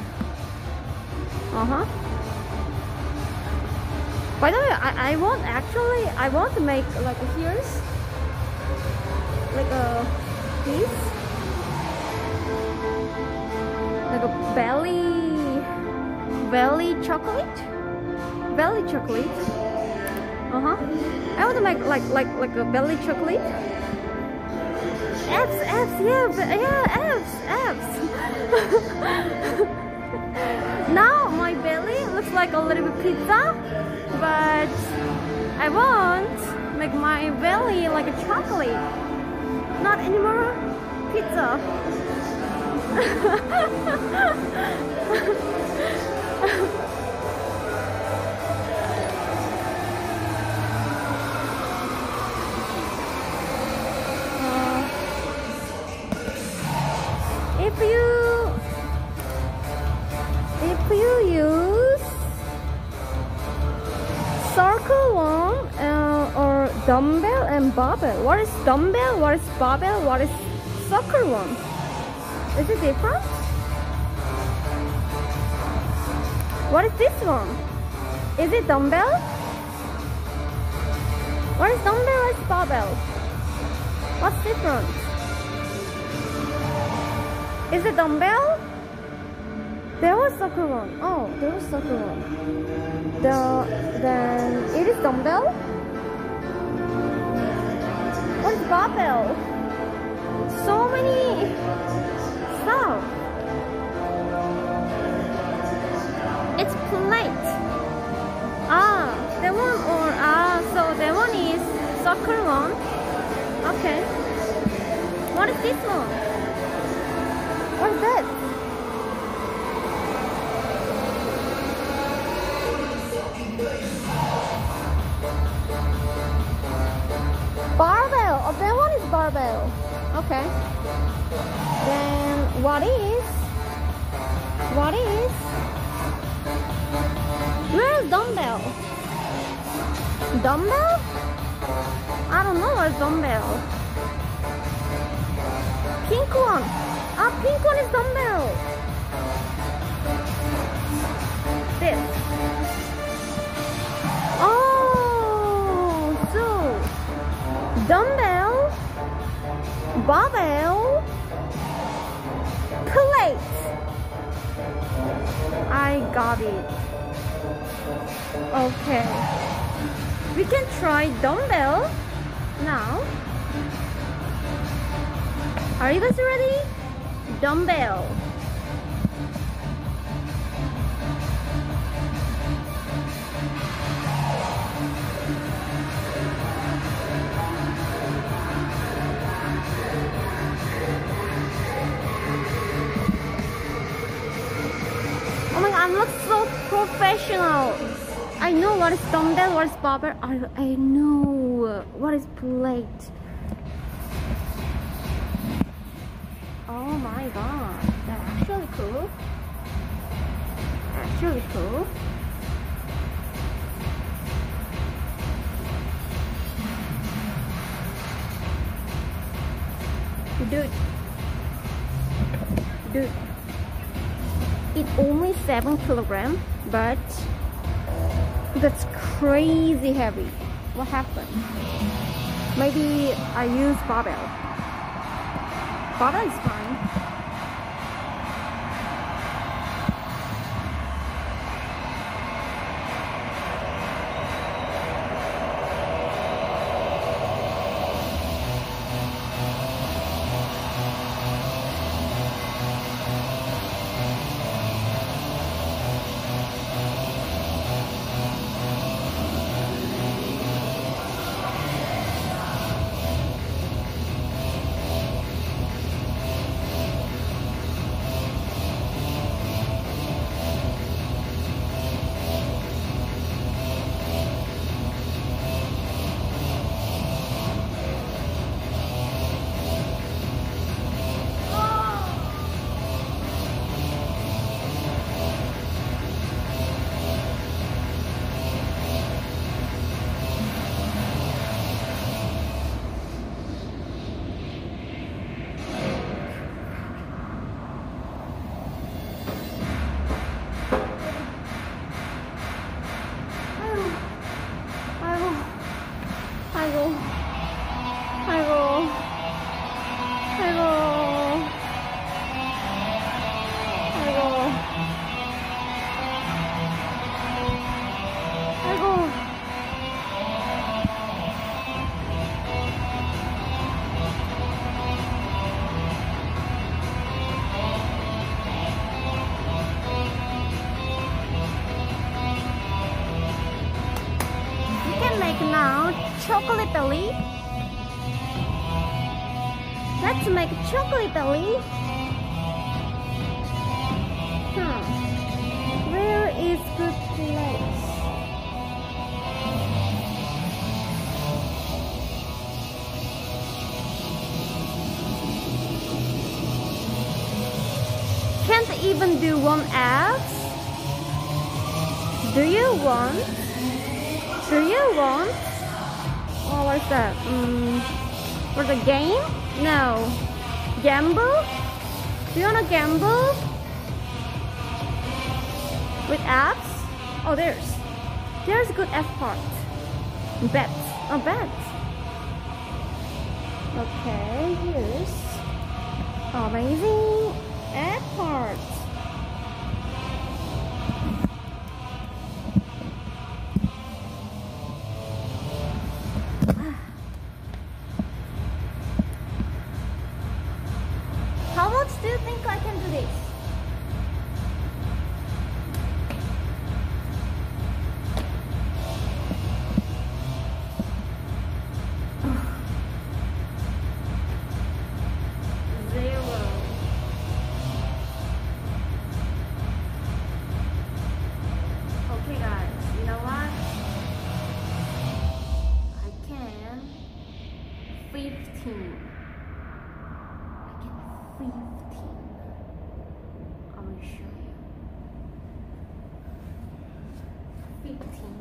[SPEAKER 1] By the way, I want to make like here's like a piece, like a belly chocolate. I want to make like a belly chocolate. Abs, abs. Now my belly looks like a little bit pizza, but I want make my belly like a chocolate. Not anymore pizza. If you use circle one or dumbbell and barbell. What is dumbbell? What is barbell? What is circle one? Is it different? What is this one? Is it dumbbell? What is dumbbell? What is barbell? What's different? Is it dumbbell? There was circle one. Oh, there was circle one. Then it is dumbbell. What is barbell? So many stuff. It's plate. That one so that one is circle one. Okay. What is this one? What is that? Barbell. Oh, that one is barbell. Okay. Then what is? Where is dumbbell? Dumbbell? I don't know where's dumbbell. Pink one. Pink one is dumbbell. This. Oh, so dumbbell, barbell, plate. I got it. Okay. We can try dumbbell now. Are you guys ready? Dumbbell. Oh my god, I look so professional. I know what is dumbbell, what is barbell. I know what is plate. Oh my god, that's actually cool. Actually cool. Dude, it's only 7 kilograms, but that's crazy heavy. What happened? Maybe I use barbell. Barbell is fine. belly. Let's make chocolate belly. Where is good place? Can't even do one abs. Do you want? Oh, what's that? For the game? No. Gamble? Do you wanna gamble? With abs? Oh, there's good F part. Bet. Oh, bet. Okay, here's amazing F part. How much do you think I can do this? Okay guys, you know what? I can 15. I will show you. 15.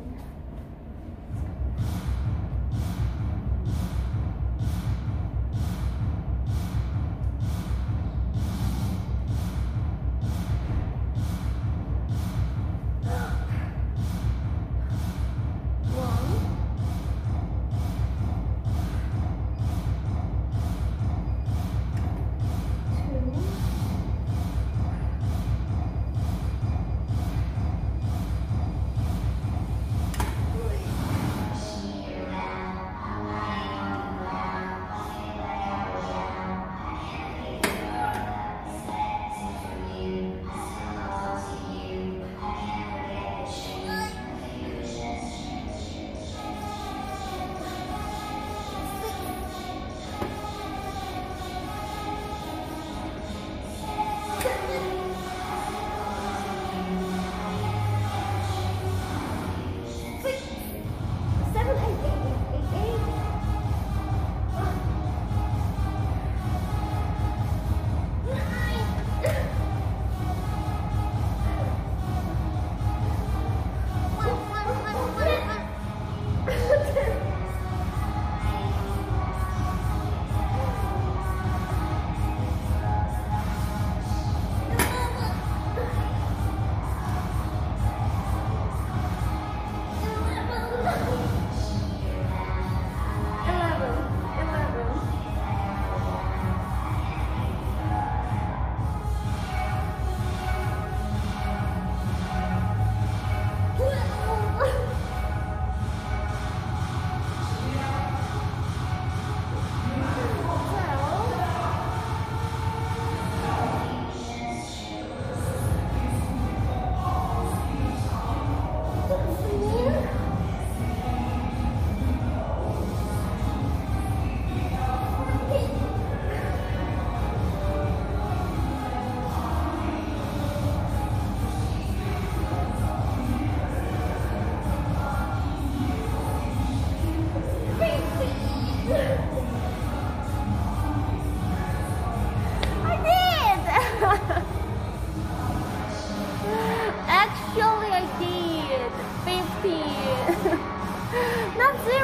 [SPEAKER 1] Not 0, 0,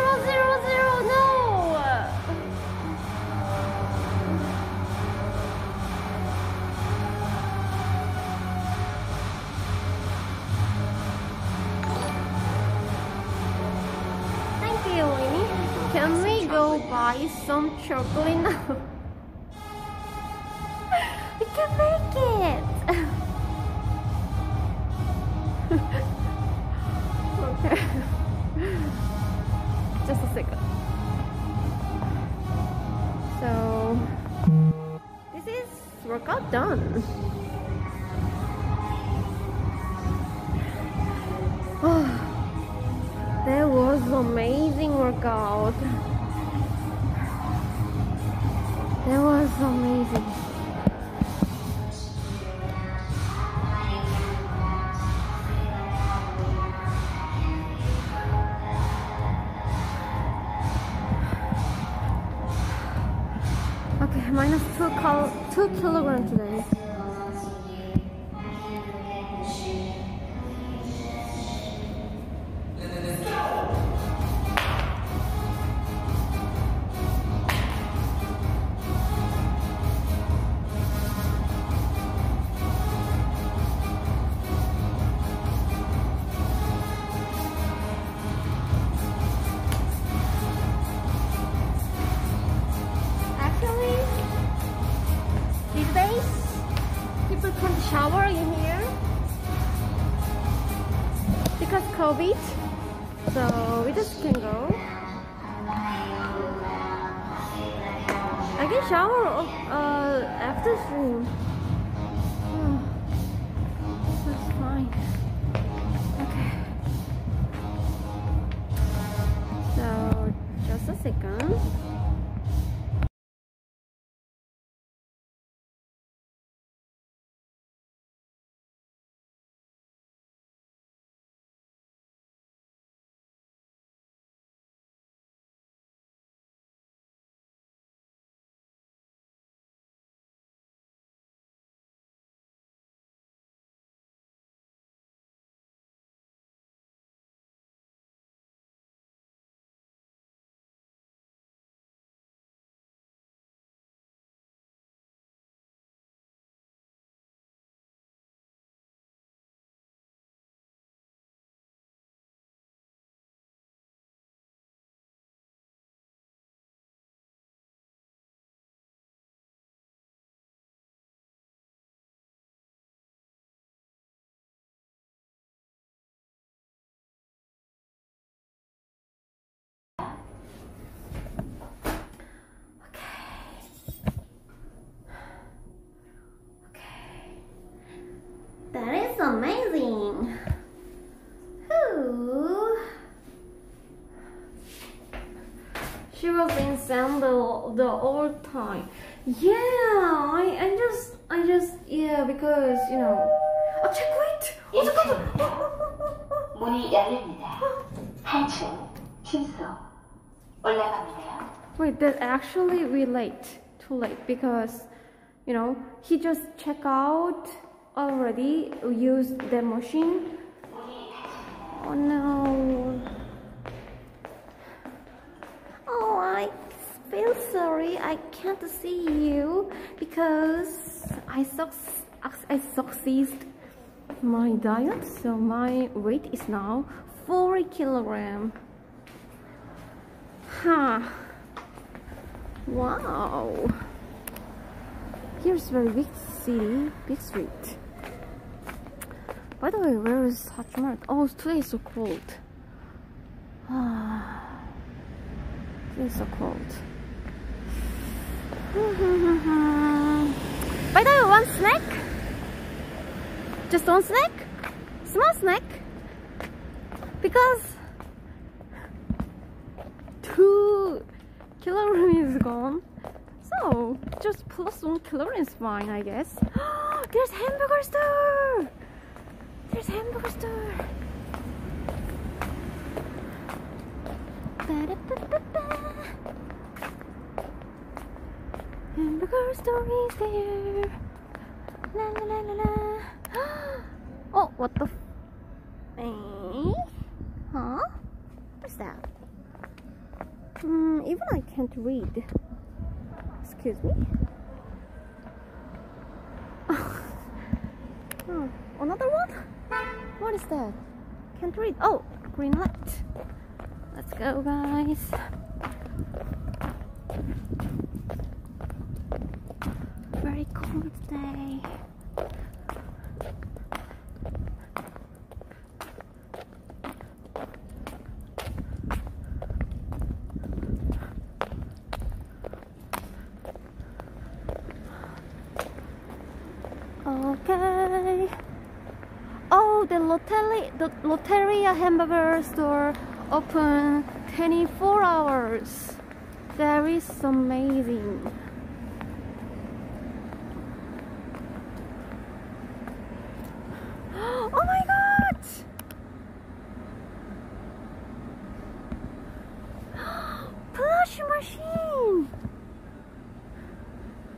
[SPEAKER 1] 0, no! Thank you, Winnie. Can we go buy some chocolate now? We can make it! Okay. Just a second. So, this is workout done. That was amazing workout. minus 2 kilograms today. These days, people can't shower in here because COVID, so we just can go. I can shower after stream. That's fine. Okay. So just a second. That is amazing. Ooh. She was in sandal the whole time. Yeah, I just yeah, because you know. Oh, check, wait. Oh, 잠깐만.
[SPEAKER 3] 문이 열립니다. 한층 신속 올라갑니다.
[SPEAKER 1] Wait, that actually we late. Too late because you know he just checked out already. Used the machine. Oh no. Oh, I feel sorry. I can't see you because I succeeded my diet, so my weight is now 40 kilograms. Huh. Wow. Here's very big city, big street. By the way, where is HAchubby? Oh, today is so cold. Today is so cold. By the way, one snack? Just one snack? Small snack? Because 2 kilograms is gone. So, just plus 1 kilogram is fine, I guess. There's hamburger store! There's hamburger store! Ba-da-ba-ba-ba. Hamburger store is there. La la la la la. Oh, what the huh? What's that? Even I can't read. Excuse me. Oh, another one? What is that? Can't read. Oh, green light. Let's go, guys. Very cold day. Okay. Oh, the Lotteria hamburger store open 24 hours. That is amazing. Oh my god! Plush machine!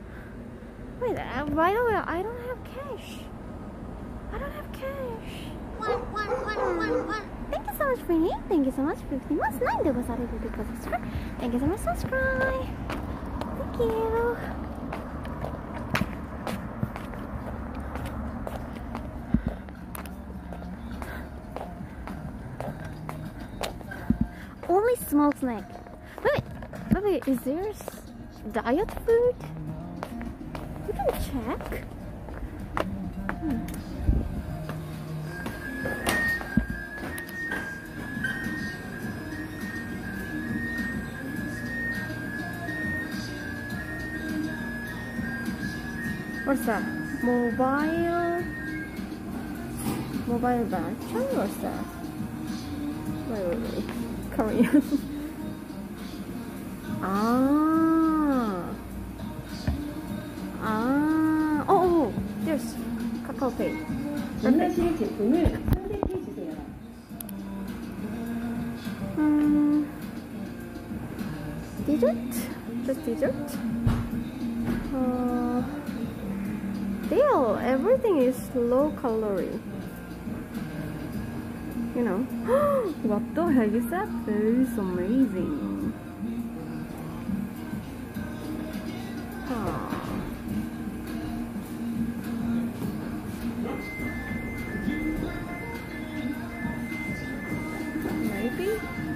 [SPEAKER 1] Wait, by the way, I don't have cash. I don't have cash. One. Thank you so much for me. Thank you so much for 50 months. 9 でござれるでございます。Thank you so much for subscribe. Thank you. Only small snack. Wait, is there diet food? We can check. What's that? Mobile bank? What's that? Wait. Korean. Oh, there's Kakao Pay.
[SPEAKER 3] 원하시는 제품을 선택해 주세요.
[SPEAKER 1] Dessert? Just dessert? Still, everything is low calorie. You know. What the heck is that? That is amazing. Maybe?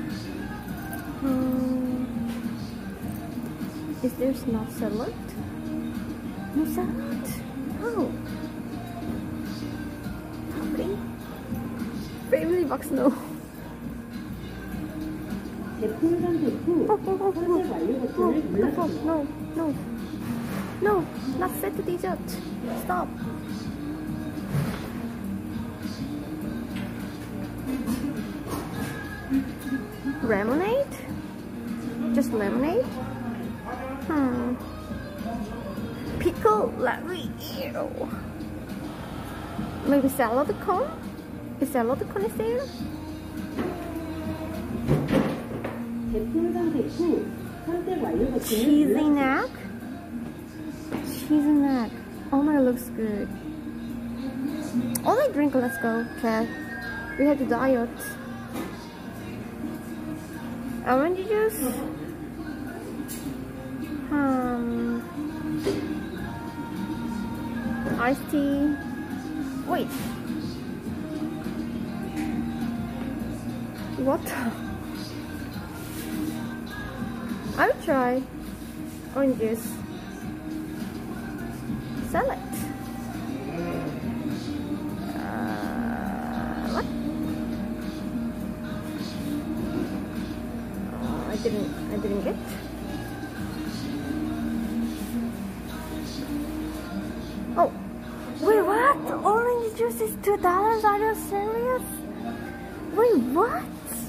[SPEAKER 1] Is there no salad? No salad? Oh. Okay. Family box, no.
[SPEAKER 3] 제품 선택 후 선택 완료 버튼을 눌러주세요.
[SPEAKER 1] No, not set to dessert. Stop. Lemonade? Just lemonade? Pickle? Ew. Maybe salad cone? Is salad cone is there?
[SPEAKER 3] 제품 선택 후 선택 완료 버튼을
[SPEAKER 1] Cheesy
[SPEAKER 3] 눌러주세요.
[SPEAKER 1] neck? Cheesy neck. Oh my god, looks good. Only drink, let's go. Okay. We have to diet. Orange juice? Iced tea. Wait. What? I will try orange juice. Salad. What? I didn't get. Oh, wait, what? Orange juice is $2? Are you serious? Wait, what?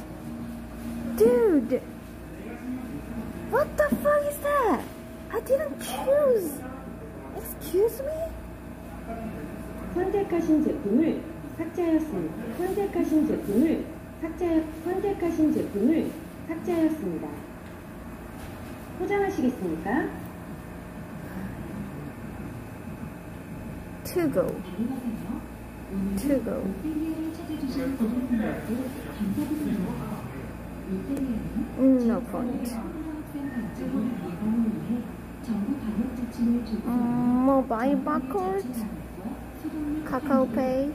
[SPEAKER 1] Dude, what the fuck is that? I didn't choose. Excuse me?
[SPEAKER 3] 선택하신 제품을 삭제하였습니다. 선택하신 제품을 삭제하였습니다. 포장하시겠습니까?
[SPEAKER 1] To go. No point. Mobile barcode. Kakao Pay.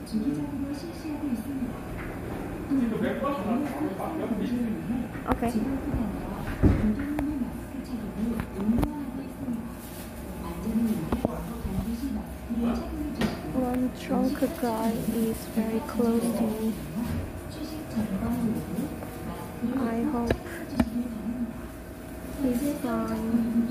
[SPEAKER 1] Okay. One drunk guy is very close to me. I hope he's fine.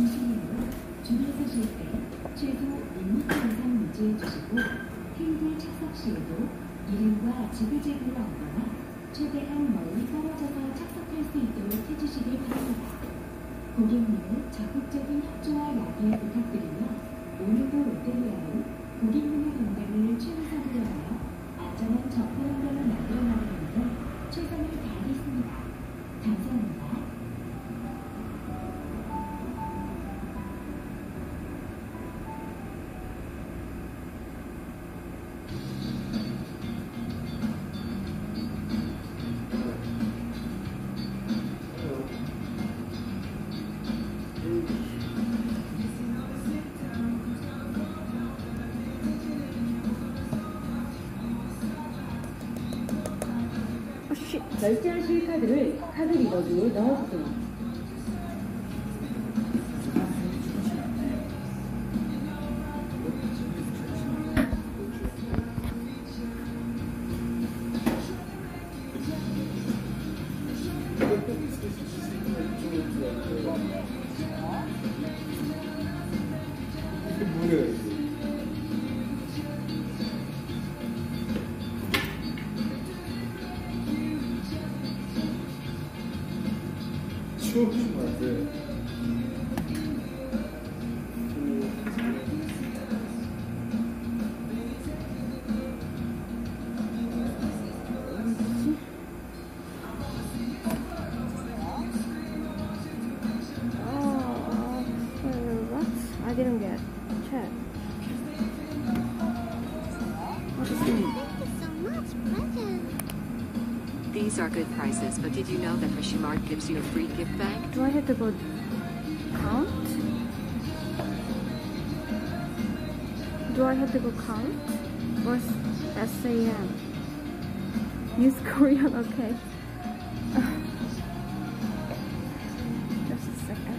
[SPEAKER 3] 테이블 착석 시에도 이름과 지그재그로 앉거나 최대한 멀리 떨어져서 착석할 수 있도록 해주시길 바랍니다. 고객님의 적극적인 협조와 양해 부탁드리며 오늘도 롯데리아는 고객님의 건강을 최우선으로 하여 안전한 접근 환경을 만들어 나가기 위해 최선을 다하겠습니다. 감사합니다. 결제 하실 카드를 카드 리더기에 넣어주세요.
[SPEAKER 4] 추억인 것 같아.
[SPEAKER 1] I didn't get check.
[SPEAKER 2] These are good prices, but did you know that HAchubby gives you a free gift bag?
[SPEAKER 1] Do I have to go count? Do I have to go count? Or SAM? Use Korean, okay. Just a second.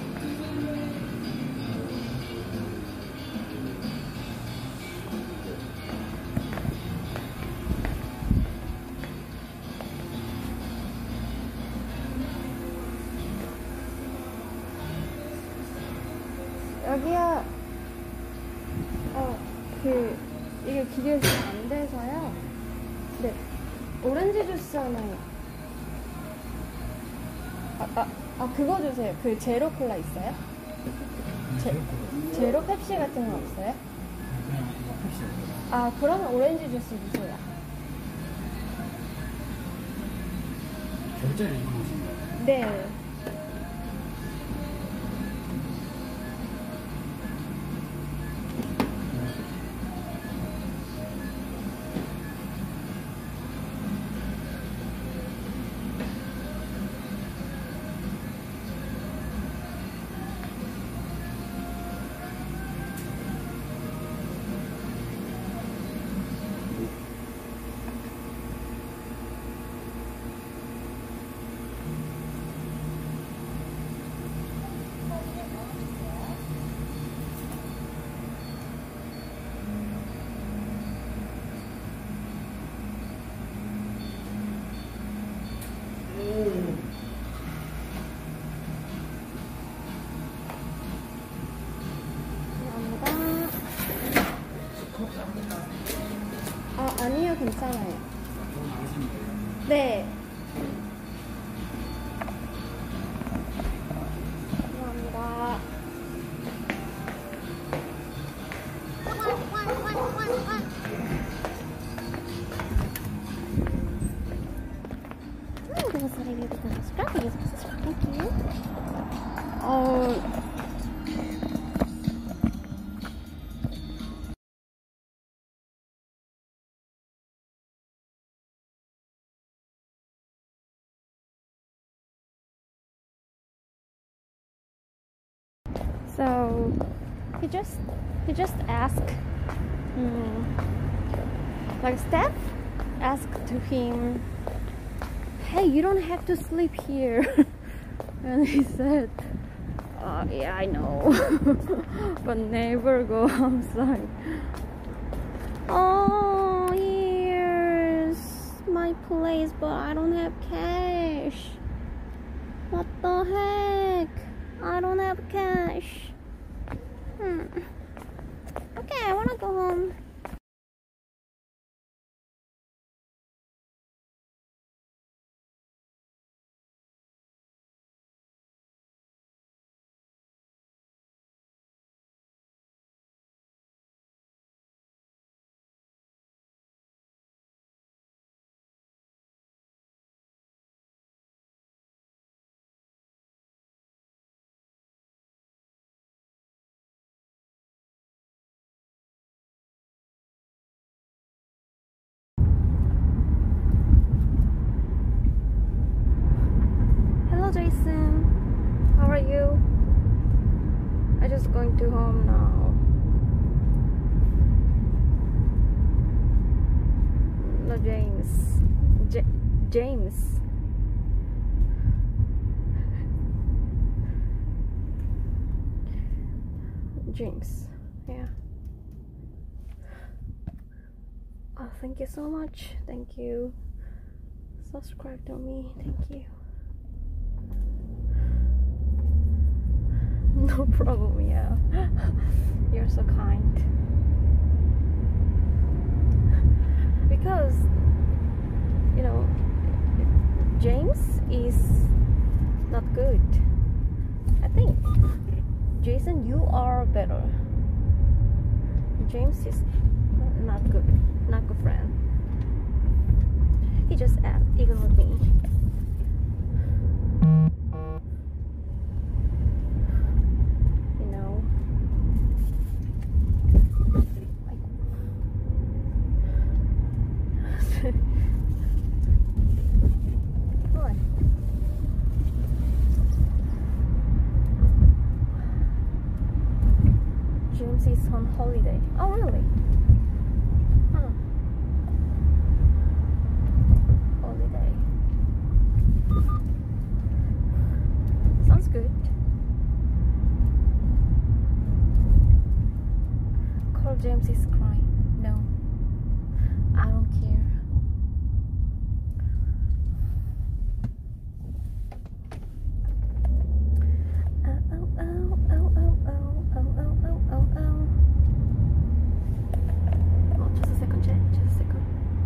[SPEAKER 1] 여기요. 이게 기계에서 안 돼서요. 네. 오렌지 주스 하나요. 그거 주세요. 그 제로 콜라 있어요? 제로 펩시 같은 거 없어요? 그러면 오렌지 주스 주세요.
[SPEAKER 4] 결제를 이루어진 거예요?
[SPEAKER 1] 네. 아니요, 괜찮아요. 네. 감사합니다. So he just asked, like staff asked to him, "Hey, you don't have to sleep here," and he said, "Yeah, I know, but never go outside." Oh, here's my place, but I don't have cash. What the heck? I don't have cash. Okay, I wanna go home. Jason, how are you? I'm just going to home now. No, James. James. James, yeah. Oh, thank you so much. Thank you. Subscribe to me. Thank you. No problem, yeah. You're so kind. Because, you know, James is not good. I think, Jason, you are better. James is not good. Not good friend. He just ignored me. You know, like, what? James is on holiday. Oh, really? Huh. Holiday. Sounds good. Carl James is crying. No, I don't care. Oh, just a second, Jay. Just a second.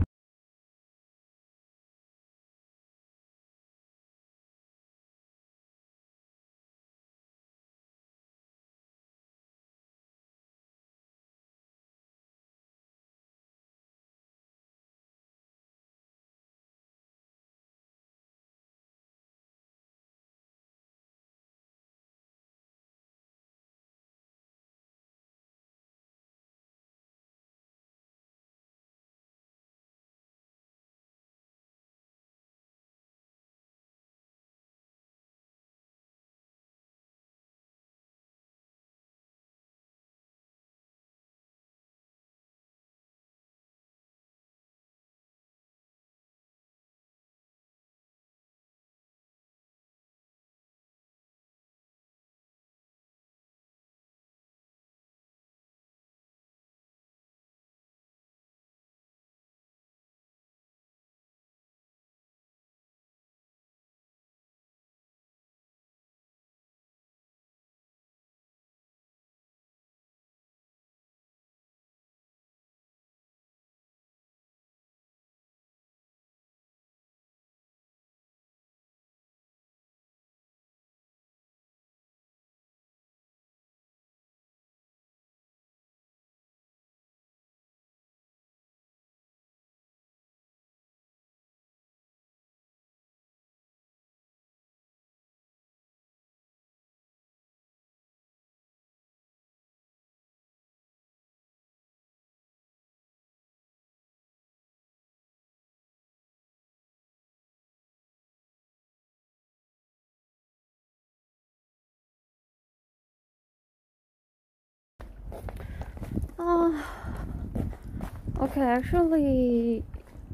[SPEAKER 1] Okay, actually,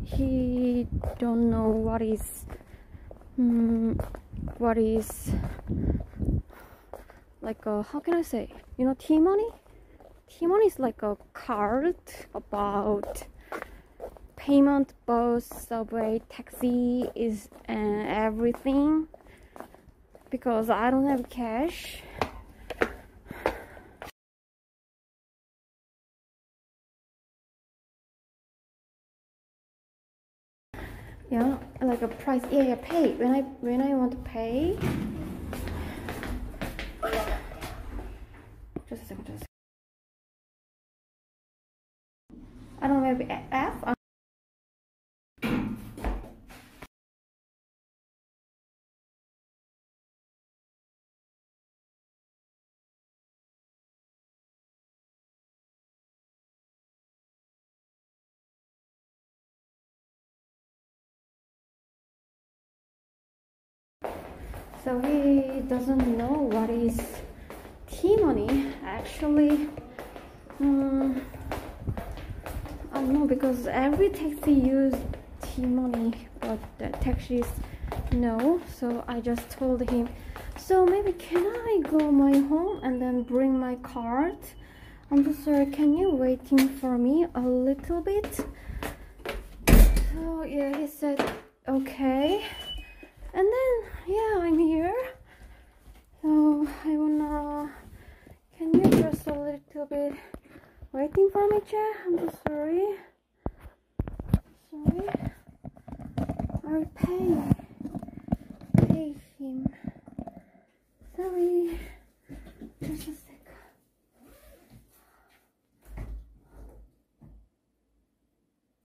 [SPEAKER 1] he don't know what is like how can I say? You know, T-money? T-money is like a card about payment, bus, subway, taxi is everything. Because I don't have cash. Yeah, like a price. Yeah, pay when I want to pay. Just a second. I don't know, maybe F. So he doesn't know what is T-money. Actually, I don't know, because every taxi use taxi money, but the taxi is no. So I just told him, so maybe can I go my home and then bring my card? I'm so sorry, can you waiting for me a little bit? So yeah, he said okay, and then yeah, I'm here. So I wanna, can you just a little bit waiting for me, Che? I'm so sorry. I'll pay.